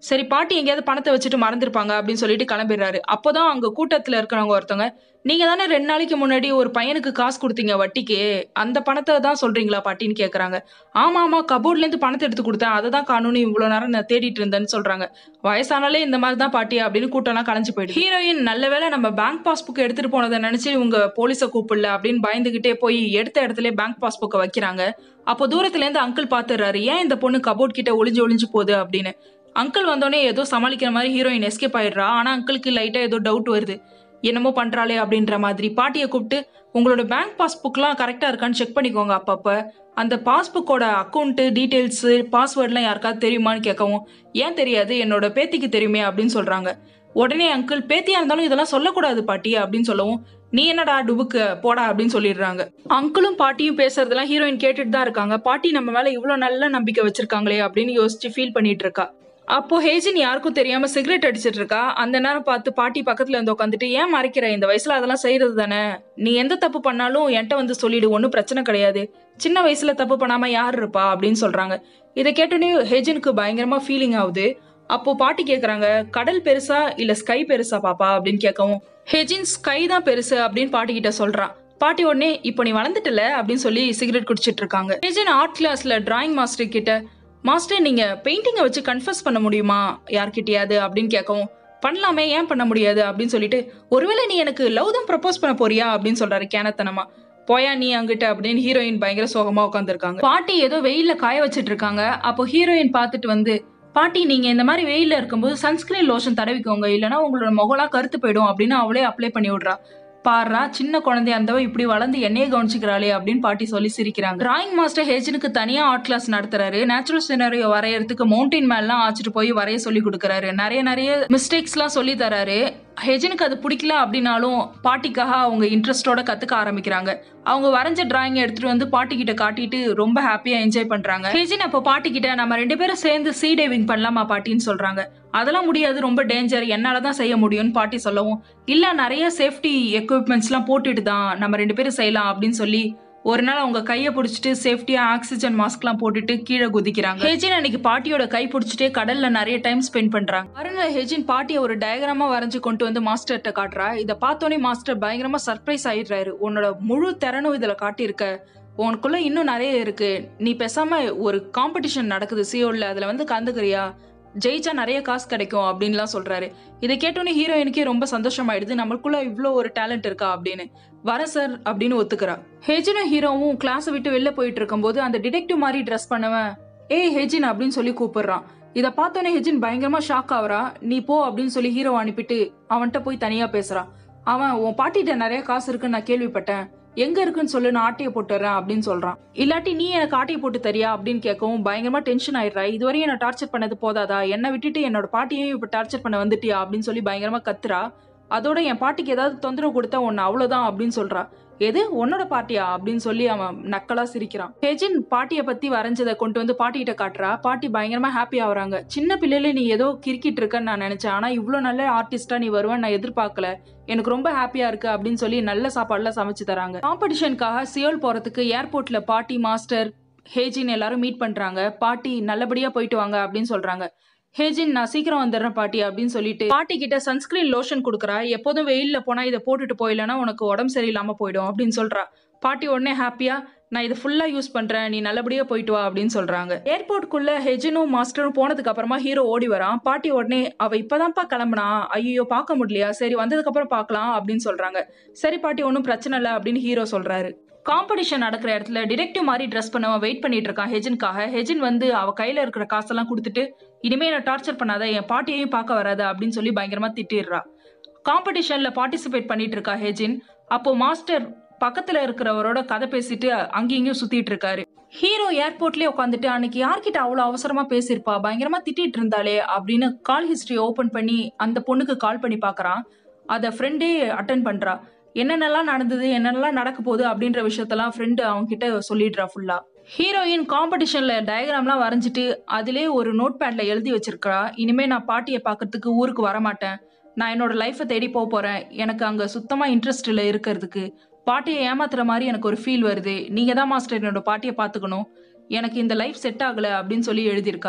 சரி பாட்டி எங்கேயாவது பணத்தை வச்சுட்டு மறந்துருப்பாங்க அப்படின்னு சொல்லிட்டு கிளம்பிடுறாரு. அப்போதான் அங்க கூட்டத்துல இருக்கிறவங்க ஒருத்தவங்க, நீங்க தானே 2 நாளைக்கு முன்னாடி ஒரு பையனுக்கு காசு கொடுத்தீங்க வட்டிக்கு, அந்த பணத்தை தான் சொல்றீங்களா பாட்டின்னு கேக்குறாங்க. ஆமா ஆமா, கபோர்ட்ல இருந்து பணத்தை எடுத்து கொடுத்தேன், அதை தான் காணும்னு இவ்வளவு நேரம் நான் தேடிட்டு இருந்தேன்னு சொல்றாங்க. வயசானாலே இந்த மாதிரி தான் பாட்டி அப்படின்னு கூட்டம்லாம் கலைஞ்சு போயிடுது. ஹீரோயின் நல்ல வேளை நம்ம பேங்க் பாஸ்புக் எடுத்துட்டு போனதை நினைச்சு இவங்க போலீஸை கூப்பிடல அப்படின்னு பயந்துகிட்டே போய் எடுத்த இடத்துல பேங்க் பாஸ்புக்கை வைக்கிறாங்க. அப்போ தூரத்துல இருந்து அங்கிள் பாத்துறாரு, ஏன் இந்த பொண்ணு கபோர்ட் கிட்ட ஒளிஞ்சு ஒளிஞ்சு போகுது அப்படின்னு. அங்கிள் வந்தோடனே ஏதோ சமாளிக்கிற மாதிரி ஹீரோயின் எஸ்கேப் ஆயிடுறா. ஆனா அங்கிளுக்கு லைட்டா ஏதோ டவுட் வருது, என்னமோ பண்றாளே அப்படின்ற மாதிரி. பாட்டியை கூப்பிட்டு உங்களோட பேங்க் பாஸ்புக்லாம் கரெக்டா இருக்கான்னு செக் பண்ணிக்கோங்க அப்பப்ப, அந்த பாஸ்புக்கோட அக்கௌண்ட் டீடைல்ஸ் பாஸ்வேர்ட்லாம் யாருக்காவது தெரியுமான்னு கேட்கவும், ஏன் தெரியாது, என்னோட பேத்திக்கு தெரியுமே அப்படின்னு சொல்றாங்க. உடனே அங்கிள், பேத்தியா இருந்தாலும் இதெல்லாம் சொல்லக்கூடாது பாட்டி அப்படின்னு சொல்லவும், நீ என்னடா டுபுக்கு போடா அப்படின்னு சொல்லிடுறாங்க. அங்கிளும் பாட்டியும் பேசுறதெல்லாம் ஹீரோயின் கேட்டுட்டு தான் இருக்காங்க. பாட்டி நம்ம மேல இவ்வளவு நல்ல நம்பிக்கை வச்சிருக்காங்களே அப்படின்னு யோசிச்சு ஃபீல் பண்ணிட்டு இருக்கா. அப்போ ஹேஜின் யாருக்கும் தெரியாம சிகரெட் அடிச்சிட்டு இருக்கா. அந்த நேரம் பார்த்து பாட்டி பக்கத்துல இருந்து உட்காந்துட்டு, ஏன் மறைக்கிற, இந்த வயசுல அதெல்லாம் செய்யறது தானே, நீ எந்த தப்பு பண்ணாலும் என்கிட்ட வந்து சொல்லிடு, ஒன்னும் பிரச்சனை கிடையாது, சின்ன வயசுல தப்பு பண்ணாம யார் இருப்பா அப்படின்னு சொல்றாங்க. இதை கேட்டோன்னே ஹேஜினுக்கு பயங்கரமா ஃபீலிங் ஆகுது. அப்போ பாட்டி கேக்குறாங்க, கடல் பெருசா இல்ல ஸ்கை பெருசா பாப்பா அப்படின்னு கேட்கவும், ஹேஜின் ஸ்கை தான் பெருசு அப்படின்னு பாட்டி கிட்ட சொல்றான். பாட்டி உடனே, இப்போ நீ வளர்ந்துட்டல அப்படின்னு சொல்லி சிகரெட் குடிச்சிட்டு இருக்காங்க. ஹேஜின் ஆர்ட் கிளாஸ்ல டிராயிங் மாஸ்டர் கிட்ட, மாஸ்டர் நீங்க பெயிண்டிங்கை வச்சு கன்ஃபஸ் பண்ண முடியுமா யார்கிட்டயாவது அப்படின்னு கேட்கவும், பண்ணலாமே, ஏன் பண்ண முடியாது அப்படின்னு சொல்லிட்டு, ஒருவேளை நீ எனக்கு லவ் தான் ப்ரப்போஸ் பண்ண போறியா அப்படின்னு சொல்றாரு கேனத்தனமா. போயா நீ அங்கிட்ட அப்படின்னு ஹீரோயின் பயங்கர சோகமா உட்காந்துருக்காங்க. பாட்டி ஏதோ வெயில்ல காய வச்சிட்டு இருக்காங்க. அப்போ ஹீரோயின் பார்த்துட்டு வந்து, பாட்டி நீங்க இந்த மாதிரி வெயில்ல இருக்கும்போது சன்ஸ்கிரீன் லோஷன் தடவிக்கோங்க, இல்லைன்னா உங்களோட முகலாம் கருத்து போயிடும் அப்படின்னு அவளே அப்ளை பண்ணி விடுறா. பாடுறா, சின்ன குழந்தையா இருந்தவ இப்படி வளர்ந்து என்னையே கவனிச்சுக்கிறாளே அப்படின்னு பாட்டி சொல்லி சிரிக்கிறாங்க. டிராயிங் மாஸ்டர் ஹேஜனுக்கு தனியா ஆர்ட் கிளாஸ் நடத்துறாரு. நேச்சுரல் சினரியோ வரையறதுக்கு மவுண்டைன் மேலாம் ஆச்சுட்டு போய் வரைய சொல்லி கொடுக்குறாரு. நிறைய மிஸ்டேக்ஸ் எல்லாம் சொல்லி தராரு. ஹெஜனுக்கு அது பிடிக்கல அப்படின்னாலும் பாட்டிக்காக அவங்க இன்ட்ரெஸ்டோட கத்துக்க ஆரம்பிக்கிறாங்க. அவங்க வரைஞ்ச டிராயிங் எடுத்துட்டு வந்து பாட்டி கிட்ட காட்டிட்டு ரொம்ப ஹாப்பியா என்ஜாய் பண்றாங்க. ஹெஜின் அப்போ பாட்டி கிட்ட, நம்ம 2 பேரும் சேர்ந்து சீ டைவிங் பண்ணலாமா பாட்டின்னு சொல்றாங்க. அதெல்லாம் முடியாது, ரொம்ப டேஞ்சர், என்னாலதான் செய்ய முடியும்னு பாட்டி சொல்லவும், இல்ல நிறைய சேஃப்டி எக்யூப்மெண்ட்ஸ் எல்லாம் போட்டுட்டு தான் நம்ம 2 பேரும் செய்யலாம் அப்படின்னு சொல்லி ஒரு நாள் அவங்க கையை பிடிச்சிட்டு சேஃப்டியா ஆக்சிஜன் மாஸ்க் எல்லாம் போட்டுட்டு கீழே குதிக்கிறாங்க. ஹெஜின் அன்னைக்கு பாட்டியோட கை பிடிச்சிட்டே கடல்ல நிறைய டைம் ஸ்பெண்ட் பண்றாங்க. மறுநாள் ஹெஜின் பாட்டியை ஒரு டயக்ராமா வரைஞ்சு கொண்டு வந்து மாஸ்டர்கிட்ட காட்டுறா. இதை பார்த்தோன்னே மாஸ்டர் பயங்கரமா சர்ப்ரைஸ் ஆயிடுறாரு. உன்னோட முழு திறனும் இதுல காட்டியிருக்க, உனக்குள்ள இன்னும் நிறைய இருக்கு, நீ பேசாம ஒரு காம்படிஷன் நடக்குது சியோல்ல, அதுல வந்து கலந்துக்கிறியா, ஜெயிச்சா நிறைய காசு கிடைக்கும் அப்படின்லாம் சொல்றாரு. இதை கேட்டோன்னே ஹீரோயினுக்கே ரொம்ப சந்தோஷமாயிடுது, நம்மளுக்குள்ள இவ்வளோ ஒரு டேலண்ட் இருக்கா அப்படின்னு. வர சார் அப்படின்னு ஒத்துக்கிறா. ஹெஜினும் ஹீரோவும் கிளாஸை விட்டு வெளில போயிட்டு இருக்கும்போது அந்த டிடெக்டிவ் மாதிரி ட்ரெஸ் பண்ணவன், ஏய் ஹெஜின் அப்படின்னு சொல்லி கூப்பிடுறான். இதை பார்த்தோன்னே ஹெஜின் பயங்கரமா ஷாக் ஆகுறா. நீ போ அப்படின்னு சொல்லி ஹீரோ அனுப்பிட்டு அவன்கிட்ட போய் தனியா பேசுறான். அவன், உன் பாட்டிகிட்ட நிறைய காசு இருக்குன்னு நான் கேள்விப்பட்டேன், எங்க இருக்குன்னு சொல்லு, நான் ஆட்டையை போட்டுறேன் அப்படின்னு சொல்றான். இல்லாட்டி நீ எனக்கு ஆட்டையை போட்டு தரியா அப்படின்னு கேட்கவும் பயங்கரமா டென்ஷன் ஆயிடுறா. இதுவரையும் என்ன டார்ச்சர் பண்ணது போதாதா, என்ன விட்டுட்டு என்னோட பாட்டியையும் இப்ப டார்ச்சர் பண்ண வந்துட்டியா அப்படின்னு சொல்லி பயங்கரமா கத்துறா. அதோட என் பாட்டிக்கு ஏதாவது தொந்தரவு கொடுத்தா உன்னை அவ்வளவுதான் அப்படின்னு சொல்றா. எது, உன்னோட பாட்டியா அப்படின்னு சொல்லி அவன் நக்கலா சிரிக்கிறான். ஹெஜின் பாட்டியை பத்தி வரைஞ்சதை கொண்டு வந்து பாட்டிகிட்ட காட்டுறா. பாட்டி பயங்கரமா ஹாப்பி ஆகுறாங்க. சின்ன பிள்ளையில நீ ஏதோ கிரிக்கிட்டு இருக்கன்னு நான் நினைச்சேன், ஆனா இவ்வளவு நல்ல ஆர்டிஸ்டா நீ வருவேன்னு நான் எதிர்பார்க்கல, எனக்கு ரொம்ப ஹாப்பியா இருக்கு அப்படின்னு சொல்லி நல்ல சாப்பாடுலாம் சமைச்சு தராங்க. காம்படிஷனுக்காக சியோல் போறதுக்கு ஏர்போர்ட்ல பாட்டி, மாஸ்டர், ஹேஜின் எல்லாரும் மீட் பண்றாங்க. பாட்டி நல்லபடியா போயிட்டு வாங்க அப்படின்னு சொல்றாங்க. ஹேஜின், நான் சீக்கிரம் வந்துடுறேன் பாட்டி அப்படின்னு சொல்லிட்டு பாட்டி கிட்ட சன்ஸ்கிரீன் லோஷன் கொடுக்குறா. எப்போதும் வெயில்ல போனா இதை போட்டுட்டு போயிடலன்னா உனக்கு உடம்பு சரியில்லாம போயிடும் அப்படின்னு சொல்றா. பாட்டி உடனே ஹாப்பியா, நான் இதை ஃபுல்லா யூஸ் பண்றேன், நீ நல்லபடியா போயிட்டு வா அப்படின்னு சொல்றாங்க. ஏர்போர்ட்டுக்குள்ள ஹெஜினும் மாஸ்டரும் போனதுக்கு அப்புறமா ஹீரோ ஓடி வரான். பாட்டி உடனே, அவ இப்பதான்ப்பா கிளம்புனா, ஐயோ பார்க்க முடியலையா, சரி வந்ததுக்கு அப்புறம் பார்க்கலாம் அப்படின்னு சொல்றாங்க. சரி பாட்டி, ஒன்றும் பிரச்சனை இல்லை அப்படின்னு ஹீரோ சொல்றாரு. காம்படிஷன் நடக்கிற இடத்துல டிடெக்டிவ் மாதிரி ட்ரெஸ் பண்ணவன் வெயிட் பண்ணிட்டு இருக்கான் ஹெஜின்காக. ஹெஜின் வந்து அவ கையில இருக்கிற காசெல்லாம் கொடுத்துட்டு, இனிமே என்ன டார்ச்சர் பண்ணாத, என் பாட்டியையும் பார்க்க வராத அப்படின்னு சொல்லி பயங்கரமா திட்டிடுறா. காம்படிஷன்ல பார்ட்டிசிபேட் பண்ணிட்டு இருக்கா ஹெஜின். அப்போ மாஸ்டர் பக்கத்துல இருக்கிறவரோட கதை பேசிட்டு அங்கேயும் சுத்திட்டு இருக்காரு. ஹீரோ ஏர்போர்ட்லயே உட்காந்துட்டு, அன்னைக்கு யார்கிட்ட அவ்வளவு அவசரமா பேசியிருப்பா, பயங்கரமா திட்டிட்டு இருந்தாலே அப்படின்னு கால் ஹிஸ்டரி ஓபன் பண்ணி அந்த பொண்ணுக்கு கால் பண்ணி பாக்குறான். அத ஃப்ரெண்டே அட்டன் பண்றா. என்னென்னலாம் நடந்தது, என்னென்னலாம் நடக்க போகுது அப்படின்ற விஷயத்தெல்லாம் ஃப்ரெண்டு அவங்க கிட்ட சொல்லிடுறா ஃபுல்லா. ஹீரோயின் காம்படிஷன்ல டயக்ராம்லாம் வரைஞ்சிட்டு அதிலே ஒரு நோட் பேட்ல எழுதி வச்சிருக்கா, இனிமே நான் பாட்டியை பார்க்கறதுக்கு ஊருக்கு வரமாட்டேன், நான் என்னோட லைஃப்பை தேடி போறேன், எனக்கு அங்க சுத்தமா இன்ட்ரெஸ்ட் இல்லை இருக்கிறதுக்கு, பாட்டியை ஏமாத்துற மாதிரி எனக்கு ஒரு ஃபீல் வருது, நீங்க தான் மாஸ்டர் என்னோட பாட்டியை பார்த்துக்கணும், எனக்கு இந்த லைஃப் செட் ஆகல அப்படின்னு சொல்லி எழுதியிருக்கா.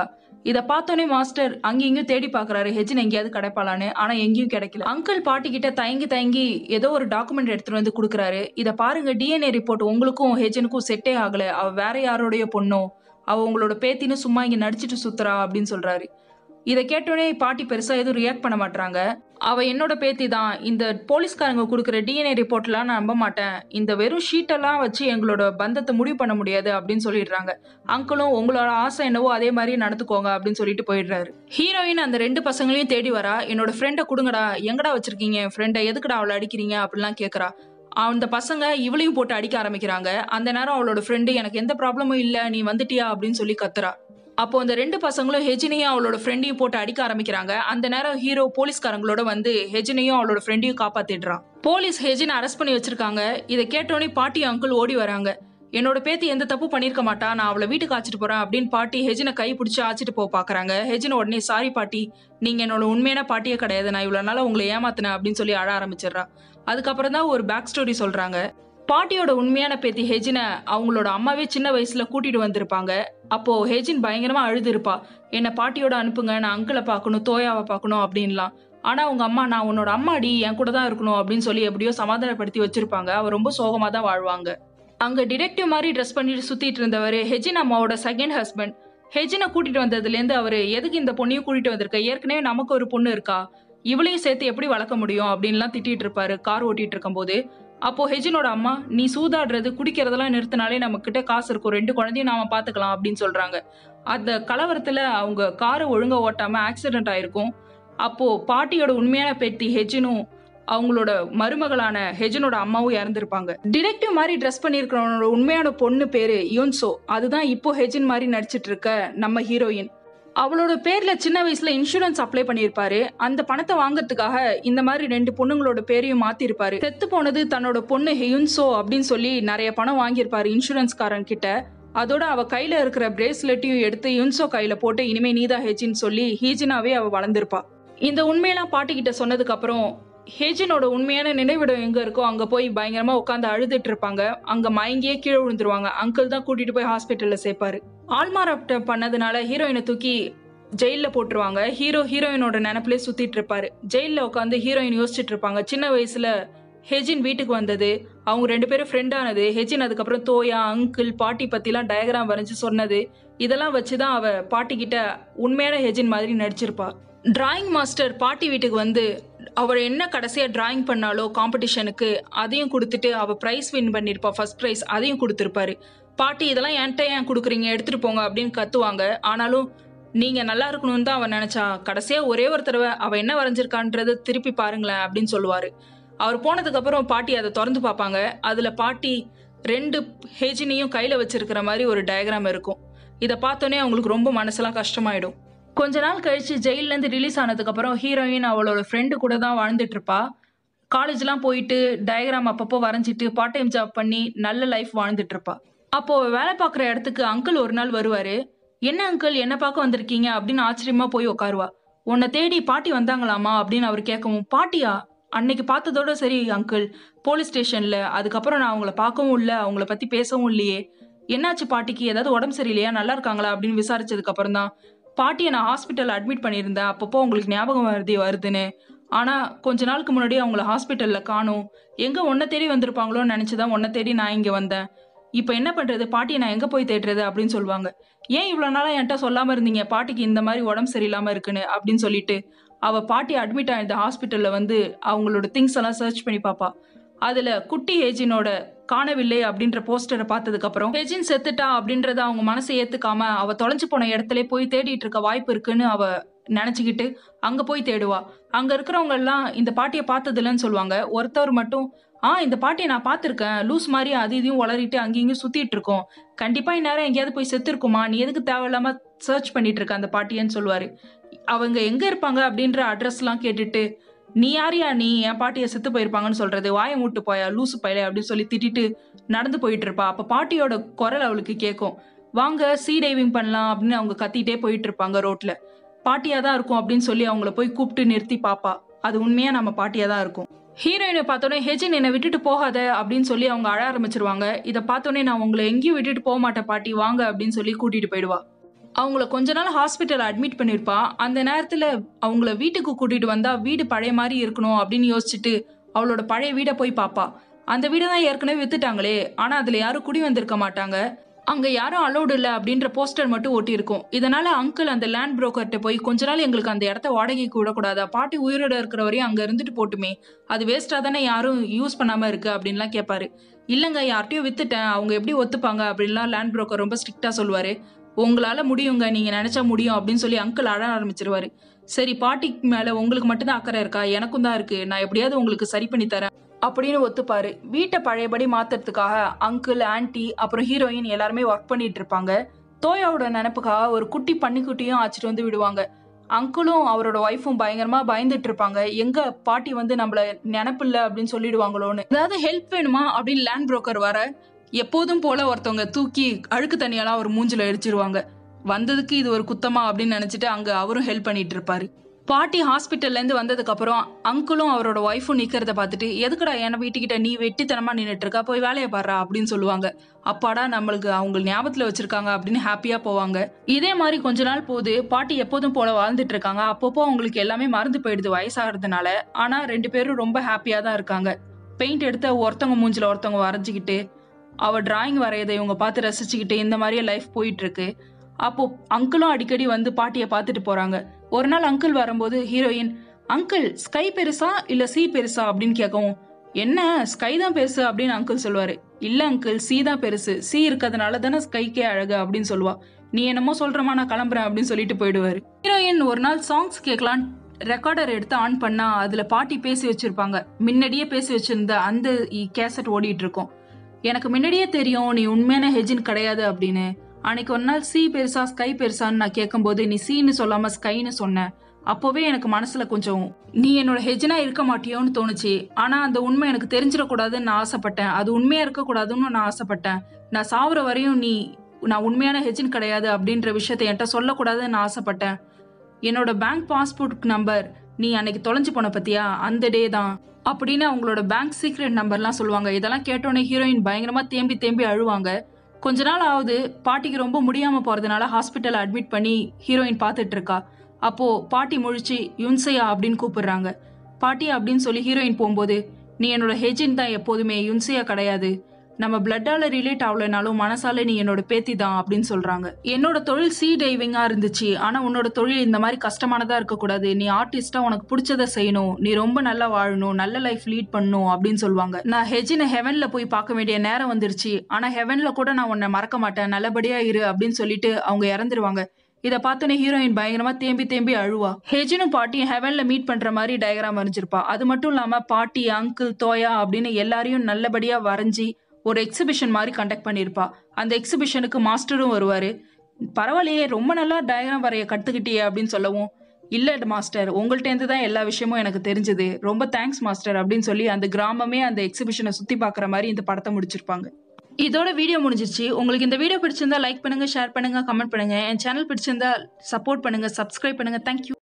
இதை பார்த்தோன்னே மாஸ்டர் அங்கேயும் இங்கேயும் தேடி பார்க்குறாரு ஹெஜின் எங்கேயாவது கிடைப்பாளான்னு. ஆனால் எங்கேயும் கிடைக்கல. அங்கிள் பாட்டி கிட்ட தயங்கி தயங்கி ஏதோ ஒரு டாக்குமெண்ட் எடுத்துட்டு வந்து கொடுக்குறாரு. இதை பாருங்க, டிஎன்ஏ ரிப்போர்ட் உங்களுக்கும் ஹெஜினுக்கும் செட்டே ஆகல. அவ வேற யாரோடைய பொண்ணோ, அவ உங்களோட பேத்தின்னு சும்மா இங்க நடிச்சிட்டு சுத்துறா அப்படின்னு சொல்றாரு. இதை கேட்டோடனே பாட்டி பெருசா எதுவும் ரியாக்ட் பண்ண மாட்டாங்க. அவ என்னோட பேத்தி தான். இந்த போலீஸ்காரங்க கொடுக்குற டிஎன்ஏ ரிப்போர்ட்லாம் நான் நம்ப மாட்டேன். இந்த வெறும் ஷீட்டெல்லாம் வச்சு எங்களோட பந்தத்தை முடிவு பண்ண முடியாது அப்படின்னு சொல்லிடுறாங்க. அங்கிளும் உங்களோட ஆசை என்னவோ அதே மாதிரி நடந்துக்கோங்க அப்படின்னு சொல்லிட்டு போயிடுறாரு. ஹீரோயின் அந்த 2 பசங்களையும் தேடி வரா. என்னோட ஃப்ரெண்டை கொடுங்கடா, எங்கடா வச்சிருக்கீங்க ஃப்ரெண்டை, எதுக்குடா அவளை அடிக்கிறீங்க அப்படிலாம் கேட்கறா. அந்த பசங்க இவளையும் போட்டு அடிக்க ஆரம்பிக்கிறாங்க. அந்த நேரம் அவளோட ஃப்ரெண்டு எனக்கு எந்த ப்ராப்ளமும் இல்லை, நீ வந்துட்டியா அப்படின்னு சொல்லி கத்துறா. அப்போ அந்த 2 பசங்களும் ஹெஜினையும் அவளோட ஃப்ரெண்டையும் போட்டு அடிக்க ஆரம்பிக்கிறாங்க. அந்த நேரம் ஹீரோ போலீஸ்காரங்களோட வந்து ஹெஜினையும் அவளோட ஃப்ரெண்டையும் காப்பாத்திடுறான். போலீஸ் ஹெஜினை அரெஸ்ட் பண்ணி வச்சிருக்காங்க. இதை கேட்டோன்னே பாட்டி அங்கிள் ஓடி வராங்க. என்னோட பேத்தி எந்த தப்பு பண்ணிருக்க மாட்டா, நான் அவளை வீட்டுக்கு ஆச்சிட்டு போறேன் அப்படின்னு பாட்டி ஹெஜினை கை பிடிச்சி ஆச்சிட்டு போக பாக்குறாங்க. ஹெஜின் உடனே சாரி பாட்டி, நீங்க என்னோட உண்மையான பாட்டியே கிடையாது, நான் இவ்வளவு நாள உங்களை ஏமாத்தினேன் அப்படின்னு சொல்லி அழ ஆரம்பிச்சிடுறா. அதுக்கப்புறம் தான் ஒரு பேக் ஸ்டோரி சொல்றாங்க. பாட்டியோட உண்மையான பேத்தி ஹெஜினை அவங்களோட அம்மாவே சின்ன வயசுல கூட்டிட்டு வந்திருப்பாங்க. அப்போ ஹெஜின் பயங்கரமா அழுது இருப்பா. என்ன பாட்டியோட அனுப்புங்க, நான் அங்கிளை பார்க்கணும், தோயாவை பார்க்கணும் அப்படின்லாம். ஆனா உங்க அம்மா, நான் உன்னோட அம்மாடி, என் கூட தான் இருக்கணும் அப்படின்னு சொல்லி எப்படியோ சமாதானப்படுத்தி வச்சிருப்பாங்க. அவ ரொம்ப சோகமா தான் வாழ்வாங்க. அங்க டிடெக்டிவ் மாதிரி ட்ரெஸ் பண்ணிட்டு சுத்திட்டு இருந்தவர் ஹெஜின் அம்மாவோட செகண்ட் ஹஸ்பண்ட். ஹெஜினை கூட்டிட்டு வந்ததுல இருந்து அவரு எதுக்கு இந்த பொண்ணையும் கூட்டிட்டு வந்திருக்க, ஏற்கனவே நமக்கு ஒரு பொண்ணு இருக்கா, இவளையும் சேர்த்து எப்படி வளர்க்க முடியும் அப்படின்லாம் திட்டிட்டு இருப்பாரு கார் ஓட்டிட்டு இருக்கும் போது. அப்போ ஹெஜினோட அம்மா, நீ சூதாடுறது குடிக்கிறதெல்லாம் நிறுத்தினாலே நம்ம கிட்ட காசு இருக்கும், 2 குழந்தையும் நாம பாத்துக்கலாம் அப்படின்னு சொல்றாங்க. அந்த கலவரத்துல அவங்க காரை ஒழுங்கா ஓட்டாம ஆக்சிடென்ட் ஆயிருக்கும். அப்போ பாட்டியோட உண்மையான பேத்தி ஹெஜினும் அவங்களோட மருமகளான ஹெஜினோட அம்மாவும் இறந்திருப்பாங்க. டிடெக்டிவ் மாதிரி ட்ரெஸ் பண்ணிருக்கிறவனோட உண்மையான பொண்ணு பேரு யுன்சோ. அதுதான் இப்போ ஹெஜின் மாதிரி நடிச்சிட்டு இருக்க நம்ம ஹீரோயின். அவளோட பேர்ல சின்ன வயசுல இன்சூரன்ஸ் அப்ளை பண்ணிருப்பாரு. அந்த பணத்தை வாங்கறதுக்காக இந்த மாதிரி 2 பொண்ணுங்களோட பேரையும் மாத்திருப்பாரு. செத்து போனது தன்னோட பொண்ணு ஹெயுன்சோ அப்படின்னு சொல்லி நிறைய பணம் வாங்கியிருப்பாரு இன்சூரன்ஸ்காரன் கிட்ட. அதோட அவ கையில இருக்கிற பிரேஸ்லெட்டையும் எடுத்து யுன்சோ கையில போட்டு இனிமே நீதா ஹெஜின்னு சொல்லி ஹீஜினாவே அவ வளர்ந்திருப்பா. இந்த உண்மையெல்லாம் பாட்டி கிட்ட சொன்னதுக்கு அப்புறம் ஹெஜினோட உண்மையான நினைவிடம் எங்க இருக்கோ அங்க போய் பயங்கரமா உட்காந்து அழுதுட்டு இருப்பாங்க. அங்க மயங்கியே கீழே விழுந்துருவாங்க. அங்கிள் தான் கூட்டிட்டு போய் ஹாஸ்பிட்டல்ல சேர்ப்பாரு. ஆல்மாராப்ட பண்ணதுனால ஹீரோயினை தூக்கி ஜெயில போட்டுருவாங்க. ஹீரோயினோட நினைப்பிலே சுத்திட்டு இருப்பாரு. ஜெயில உட்காந்து ஹீரோயின் யோசிச்சுட்டு இருப்பாங்க. சின்ன வயசுல ஹெஜின் வீட்டுக்கு வந்தது, அவங்க 2 பேரும் ஃப்ரெண்ட் ஆனது, ஹெஜின் அதுக்கப்புறம் தோயா அங்கிள் பாட்டி பத்திலாம் டயக்ராம் வரைஞ்சு சொன்னது, இதெல்லாம் வச்சுதான் அவ பாட்டி கிட்ட உண்மையான ஹெஜின் மாதிரி நடிச்சிருப்பா. டிராயிங் மாஸ்டர் பாட்டி வீட்டுக்கு வந்து அவர் என்ன கடைசியா டிராயிங் பண்ணாலோ காம்படிஷனுக்கு அதையும் கொடுத்துட்டு அவ பிரைஸ் வின் பண்ணிருப்பா, ஃபர்ஸ்ட் பிரைஸ் அதையும் கொடுத்துருப்பாரு. பாட்டி இதெல்லாம் என்கிட்ட ஏன் கொடுக்குறீங்க, எடுத்துட்டு போங்க அப்படின்னு கத்துவாங்க. ஆனாலும் நீங்க நல்லா இருக்கணும்னு தான் அவன் நினைச்சா, கடைசியா ஒரே ஒரு தடவை அவ என்ன வரைஞ்சிருக்கான்றத திருப்பி பாருங்களேன் அப்படின்னு சொல்லுவாரு. அவர் போனதுக்கு அப்புறம் பாட்டி அதை திறந்து பார்ப்பாங்க. அதுல பாட்டி 2 ஹெஜினையும் கையில வச்சிருக்கிற மாதிரி ஒரு டயக்ராம் இருக்கும். இதை பார்த்தோன்னே அவங்களுக்கு ரொம்ப மனசெல்லாம் கஷ்டமாயிடும். கொஞ்ச நாள் கழிச்சு ஜெயில இருந்து ரிலீஸ் ஆனதுக்கு அப்புறம் ஹீரோயின் அவளோட ஃப்ரெண்டு கூட தான் வாழ்ந்துட்டு இருப்பா. காலேஜ்லாம் போயிட்டு டயக்ராம் அப்பப்போ வரைஞ்சிட்டு பார்ட் டைம் ஜாப் பண்ணி நல்ல லைஃப் வாழ்ந்துட்டு இருப்பா. அப்போ வேலை பார்க்குற இடத்துக்கு அங்கிள் ஒரு நாள் வருவாரு. என்ன அங்கிள், என்ன பார்க்க வந்திருக்கீங்க அப்படின்னு ஆச்சரியமா போய் உட்காருவா. உன்னை தேடி பாட்டி வந்தாங்களாமா அப்படின்னு அவர் கேட்கவும், பாட்டியா, அன்னைக்கு பார்த்ததோட சரி அங்கிள், போலீஸ் ஸ்டேஷன்ல, அதுக்கப்புறம் நான் அவங்கள பார்க்கவும் இல்லை, அவங்கள பத்தி பேசவும் இல்லையே, என்னாச்சு பாட்டிக்கு, ஏதாவது உடம்பு சரியில்லையா, நல்லா இருக்காங்களா அப்படின்னு விசாரிச்சதுக்கு அப்புறம் தான், பாட்டியை நான் ஹாஸ்பிட்டல் அட்மிட் பண்ணியிருந்தேன், அப்பப்போ உங்களுக்கு ஞாபகம் வருதுன்னு, ஆனா கொஞ்ச நாளுக்கு முன்னாடி அவங்கள ஹாஸ்பிட்டல்ல காணும், எங்க உன்னை தேடி வந்திருப்பாங்களோன்னு நினைச்சுதான் உன்னை தேடி நான் இங்க வந்தேன், இப்ப என்ன பண்றது, பாட்டியை நான் எங்க போய் தேடுறது அப்படின்னு சொல்லுவாங்க. ஏன் இவ்வளவு நாளா என்கிட்ட சொல்லாம இருந்தீங்க பாட்டிக்கு இந்த மாதிரி உடம்பு சரியில்லாம இருக்குன்னு அப்படின்னு சொல்லிட்டு அவ பாட்டி அட்மிட் ஆயிருந்த ஹாஸ்பிட்டல்ல வந்து அவங்களோட திங்ஸ் எல்லாம் சர்ச் பண்ணி பாப்பா. அதுல குட்டி ஹெஜினோட காணவில்லை அப்படின்ற போஸ்டரை பார்த்ததுக்கு அப்புறம் ஹெஜின் செத்துட்டா அப்படின்றத அவங்க மனசை ஏத்துக்காம அவ தொலைஞ்சு போன இடத்துல போய் தேடிட்டு இருக்க வாய்ப்பு இருக்குன்னு அவ நினைச்சுக்கிட்டு அங்க போய் தேடுவா. அங்க இருக்கிறவங்க எல்லாம் இந்த பாட்டியை பார்த்தது இல்லைன்னு சொல்லுவாங்க. ஒருத்தவர் மட்டும், இந்த பாட்டியை நான் பார்த்திருக்கேன், லூஸ் மாதிரி அது இதையும் வளரிட்டு அங்கேயும் சுத்திட்டு இருக்கோம், கண்டிப்பா இந்நேரம் எங்கேயாவது போய் செத்து இருக்குமா, நீ எதுக்கு தேவையில்லாம சர்ச் பண்ணிட்டு இருக்க அந்த பாட்டியன்னு சொல்லுவாரு. அவங்க எங்க இருப்பாங்க அப்படின்ற அட்ரஸ் எல்லாம் கேட்டுட்டு, நீ யாரியா, நீ என் பாட்டியை செத்து போயிருப்பாங்கன்னு சொல்றது, வாயை மூட்டு போயா லூசு பையல அப்படின்னு சொல்லி திட்டிட்டு நடந்து போயிட்டு இருப்பா. அப்ப பாட்டியோட குரல் அவளுக்கு கேட்கும். வாங்க சீ டைவிங் பண்ணலாம் அப்படின்னு அவங்க கத்திட்டே போயிட்டு இருப்பாங்க ரோட்ல. பாட்டியா தான் இருக்கும் அப்படின்னு சொல்லி அவங்கள போய் கூப்பிட்டு நிறுத்தி பாப்பா. அது உண்மையா நம்ம பாட்டியா தான் இருக்கும். ஹீரோயினை பார்த்தோன்னே ஹெஜின் என்னை விட்டுட்டு போகாத அப்படின்னு சொல்லி அவங்க அழ ஆரம்பிச்சிருவாங்க. இதை பார்த்தோன்னே நான் உங்களை எங்கேயும் விட்டுட்டு போக மாட்டேன் பாட்டி, வாங்க அப்படின்னு சொல்லி கூட்டிட்டு போயிடுவா. அவங்கள கொஞ்ச நாள் ஹாஸ்பிட்டல் அட்மிட் பண்ணியிருப்பா. அந்த நேரத்துல அவங்கள வீட்டுக்கு கூட்டிட்டு வந்தா வீடு பழைய மாரி இருக்கணும் அப்படின்னு யோசிச்சுட்டு அவளோட பழைய வீட போய் பாப்பா. அந்த வீட தான் ஏற்கனவே வித்துட்டாங்களே! ஆனா அதுல யாரும் குடி வந்திருக்க மாட்டாங்க. அங்க யாரும் அலோவ்ட் இல்ல அப்படின்ற போஸ்டர் மட்டும் ஒட்டியிருக்கும். இதனால அங்கிள் அந்த லேண்ட் புரோக்கர்ட்ட போய் கொஞ்ச நாள் எங்களுக்கு அந்த இடத்த வாடகைக்கு விடக்கூடாதா? பாட்டி உயிரோட இருக்கிற வரையும் அங்க இருந்துட்டு போட்டுமே! அது வேஸ்ட்டா தானே யாரும் யூஸ் பண்ணாம இருக்கு அப்படின்லாம் கேட்பாரு. இல்லங்க யார்ட்டயோ வித்துட்டேன். அவங்க எப்படி ஒத்துப்பாங்க அப்படின்லாம் லேண்ட் புரோக்கர் ரொம்ப ஸ்ட்ரிக்ட்டா சொல்லுவாரு. உங்களால முடியுங்க. நீங்க நெனச்சா முடியும் அப்படின்னு சொல்லி அங்கிள் அழ ஆரம்பிச்சுருவாரு. சரி பாட்டிக்கு மேல உங்களுக்கு மட்டும் தான் அக்கறை இருக்கா? எனக்கும் தான் இருக்கு. நான் எப்படியாவது உங்களுக்கு சரி பண்ணி தரேன். அப்படின்னு ஒத்துப்பாரு. வீட்ட பழையபடி மாத்துறதுக்காக அங்கிள், ஆன்டி அப்புறம் ஹீரோயின் எல்லாருமே ஒர்க் பண்ணிட்டு இருப்பாங்க. தோயாவோட நெனப்புக்காக ஒரு குட்டி பன்னிக்குட்டியும் அழைச்சிட்டு வந்து விடுவாங்க. அங்கிளும் அவரோட ஒய்ஃபும் பயங்கரமா பயந்துட்டு இருப்பாங்க. எங்க பாட்டி வந்து நம்மள நெனப்பில்ல அப்படின்னு சொல்லிடுவாங்களோன்னு. ஏதாவது ஹெல்ப் வேணுமா அப்படின்னு லேண்ட் புரோக்கர் வர, எப்போதும் போல ஒருத்தவங்க தூக்கி அழுக்கு தண்ணியெல்லாம் அவர் மூஞ்சில எரிச்சிருவாங்க. வந்ததுக்கு இது ஒரு குத்தமா அப்படின்னு நினைச்சிட்டு அங்க அவரும் ஹெல்ப் பண்ணிட்டு இருப்பாரு. பாட்டி ஹாஸ்பிட்டல்ல இருந்து வந்ததுக்கு அப்புறம் அங்கிளும் அவரோட ஒய்ஃபும் நிக்கிறத பார்த்துட்டு எதுக்குடா என் வீட்டுக்கிட்ட நீ வெட்டித்தனமா நின்னுட்டு இருக்கா, போய் வேலையை பாடுறா அப்படின்னு சொல்லுவாங்க. அப்பாடா நம்மளுக்கு அவங்க ஞாபகத்துல வச்சிருக்காங்க அப்படின்னு ஹாப்பியா போவாங்க. இதே மாதிரி கொஞ்ச நாள் போது பாட்டி எப்போதும் போல வாழ்ந்துட்டு இருக்காங்க. அப்பப்போ அவங்களுக்கு எல்லாமே மறந்து போயிடுது வயசாகிறதுனால. ஆனா 2 பேரும் ரொம்ப ஹாப்பியா தான் இருக்காங்க. பெயிண்ட் எடுத்து ஒருத்தவங்க மூஞ்சில ஒருத்தவங்க வரைஞ்சுக்கிட்டு அவ டிராயிங் வரையதை இவங்க பார்த்து ரசிச்சுக்கிட்டு இந்த மாதிரியே லைஃப் போயிட்டு இருக்கு. அப்போ அங்கிளும் அடிக்கடி வந்து பாட்டியை பார்த்துட்டு போறாங்க. ஒரு நாள் அங்கிள் வரும்போது ஹீரோயின், அங்கிள் ஸ்கை பெருசா இல்ல சி பெருசா அப்படின்னு கேட்கவும், என்ன ஸ்கை தான் பெருசு அப்படின்னு அங்கிள் சொல்லுவாரு. இல்ல அங்கிள் சி தான் பெருசு, சி இருக்கிறதுனால தானே ஸ்கைக்கே அழகு அப்படின்னு சொல்லுவா. நீ என்னமோ சொல்றமா நான் கிளம்புறேன் அப்படின்னு சொல்லிட்டு போயிடுவாரு. ஹீரோயின் ஒரு நாள் சாங்ஸ் கேட்கலாம் ரெக்கார்டர் எடுத்து ஆன் பண்ணா அதுல பாட்டி பேசி வச்சிருப்பாங்க. முன்னாடியே பேசி வச்சிருந்த அந்த கேசட் ஓடிட்டு இருக்கும். எனக்கு முன்னாடியே தெரியும் நீ உண்மையான ஹெஜின் கிடையாது அப்படின்னு. அன்னைக்கு ஒரு நாள் சி பெருசா ஸ்கை பெருசான்னு நான் கேட்கும்போது நீ சீன்னு சொல்லாம ஸ்கைன்னு சொன்ன. அப்போவே எனக்கு மனசுல கொஞ்சம் நீ என்னோட ஹெஜினா இருக்க மாட்டியோன்னு தோணுச்சு. ஆனா அந்த உண்மை எனக்கு தெரிஞ்சிடக்கூடாதுன்னு நான் ஆசைப்பட்டேன். அது உண்மையா இருக்கக்கூடாதுன்னு நான் ஆசைப்பட்டேன். நான் சாவுற வரையும் நான் உண்மையான ஹெஜின் கிடையாது அப்படின்ற விஷயத்த என்கிட்ட சொல்லக்கூடாதுன்னு நான் ஆசைப்பட்டேன். என்னோட பேங்க் பாஸ்போர்ட் நம்பர் நீ அன்னைக்கு தொலைஞ்சு போன பத்தியா, அந்த டே தான் அப்படின்னு அவங்களோட பேங்க் சீக்ரெட் நம்பர்லாம் சொல்லுவாங்க. இதெல்லாம் கேட்டோன்னே ஹீரோயின் பயங்கரமா தேம்பி தேம்பி அழுவாங்க. கொஞ்ச நாள் ஆகுது. பாட்டிக்கு ரொம்ப முடியாம போறதுனால ஹாஸ்பிட்டல் அட்மிட் பண்ணி ஹீரோயின் பார்த்துட்டு இருக்கா. அப்போ பாட்டி முழிச்சு யுன்சையா அப்படின்னு கூப்பிடுறாங்க. பாட்டி அப்படின்னு சொல்லி ஹீரோயின் போகும்போது, நீ என்னோட ஹெஜின் தான் எப்போதுமே, யுன்சையா கிடையாது. நம்ம பிளட்டால ரிலேட் ஆகலைனாலும் மனசால நீ என்னோட பேத்தி தான் அப்படின்னு சொல்றாங்க. என்னோட தொழில் சீ டைவிங்கா இருந்துச்சு. ஆனா உன்னோட தொழில் இந்த மாதிரி கஷ்டமானதா இருக்கக்கூடாது. நீ ஆர்டிஸ்டா உனக்கு பிடிச்சதை செய்யணும். நீ ரொம்ப நல்லா வாழணும், நல்ல லைஃப் லீட் பண்ணணும் அப்படின்னு சொல்லுவாங்க. நான் ஹெஜினை ஹெவன்ல போய் பார்க்க வேண்டிய நேரம் வந்துருச்சு. ஆனா ஹெவன்ல கூட நான் உன்னை மறக்க மாட்டேன், நல்லபடியா இரு அப்படின்னு சொல்லிட்டு அவங்க இறந்துருவாங்க. இதை பார்த்தோன்னே ஹீரோயின் பயங்கரமா தேம்பி தேம்பி அழுவா. ஹெஜினும் பாட்டியும் ஹெவன்ல மீட் பண்ற மாதிரி டயக்ராம் வரைஞ்சிருப்பா. அது மட்டும் இல்லாம பாட்டி, அங்கிள், தோயா அப்படின்னு எல்லாரையும் நல்லபடியா வரைஞ்சி ஒரு எக்ஸிபிஷன் மாதிரி கண்டக்ட் பண்ணியிருப்பா. அந்த எக்ஸிபிஷனுக்கு மாஸ்டரும் வருவாரு. பரவாயில்லையே ரொம்ப நல்லா டயக்ராம் வரைய கற்றுக்கிட்டியே அப்படின்னு சொல்லவும், இல்லை மாஸ்டர் உங்கள்கிட்டேருந்து தான் எல்லா விஷயமும் எனக்கு தெரிஞ்சது, ரொம்ப தேங்க்ஸ் மாஸ்டர் அப்படின்னு சொல்லி அந்த கிராமமே அந்த எக்ஸிபிஷனை சுற்றி பார்க்குற மாதிரி இந்த படத்தை முடிச்சிருப்பாங்க. இதோட வீடியோ முடிஞ்சிருச்சு. உங்களுக்கு இந்த வீடியோ பிடிச்சிருந்தா லைக் பண்ணுங்க, ஷேர் பண்ணுங்க, கமெண்ட் பண்ணுங்க. என் சேனல் பிடிச்சிருந்தா சப்போர்ட் பண்ணுங்க, சப்ஸ்கிரைப் பண்ணுங்க. தேங்க்யூ.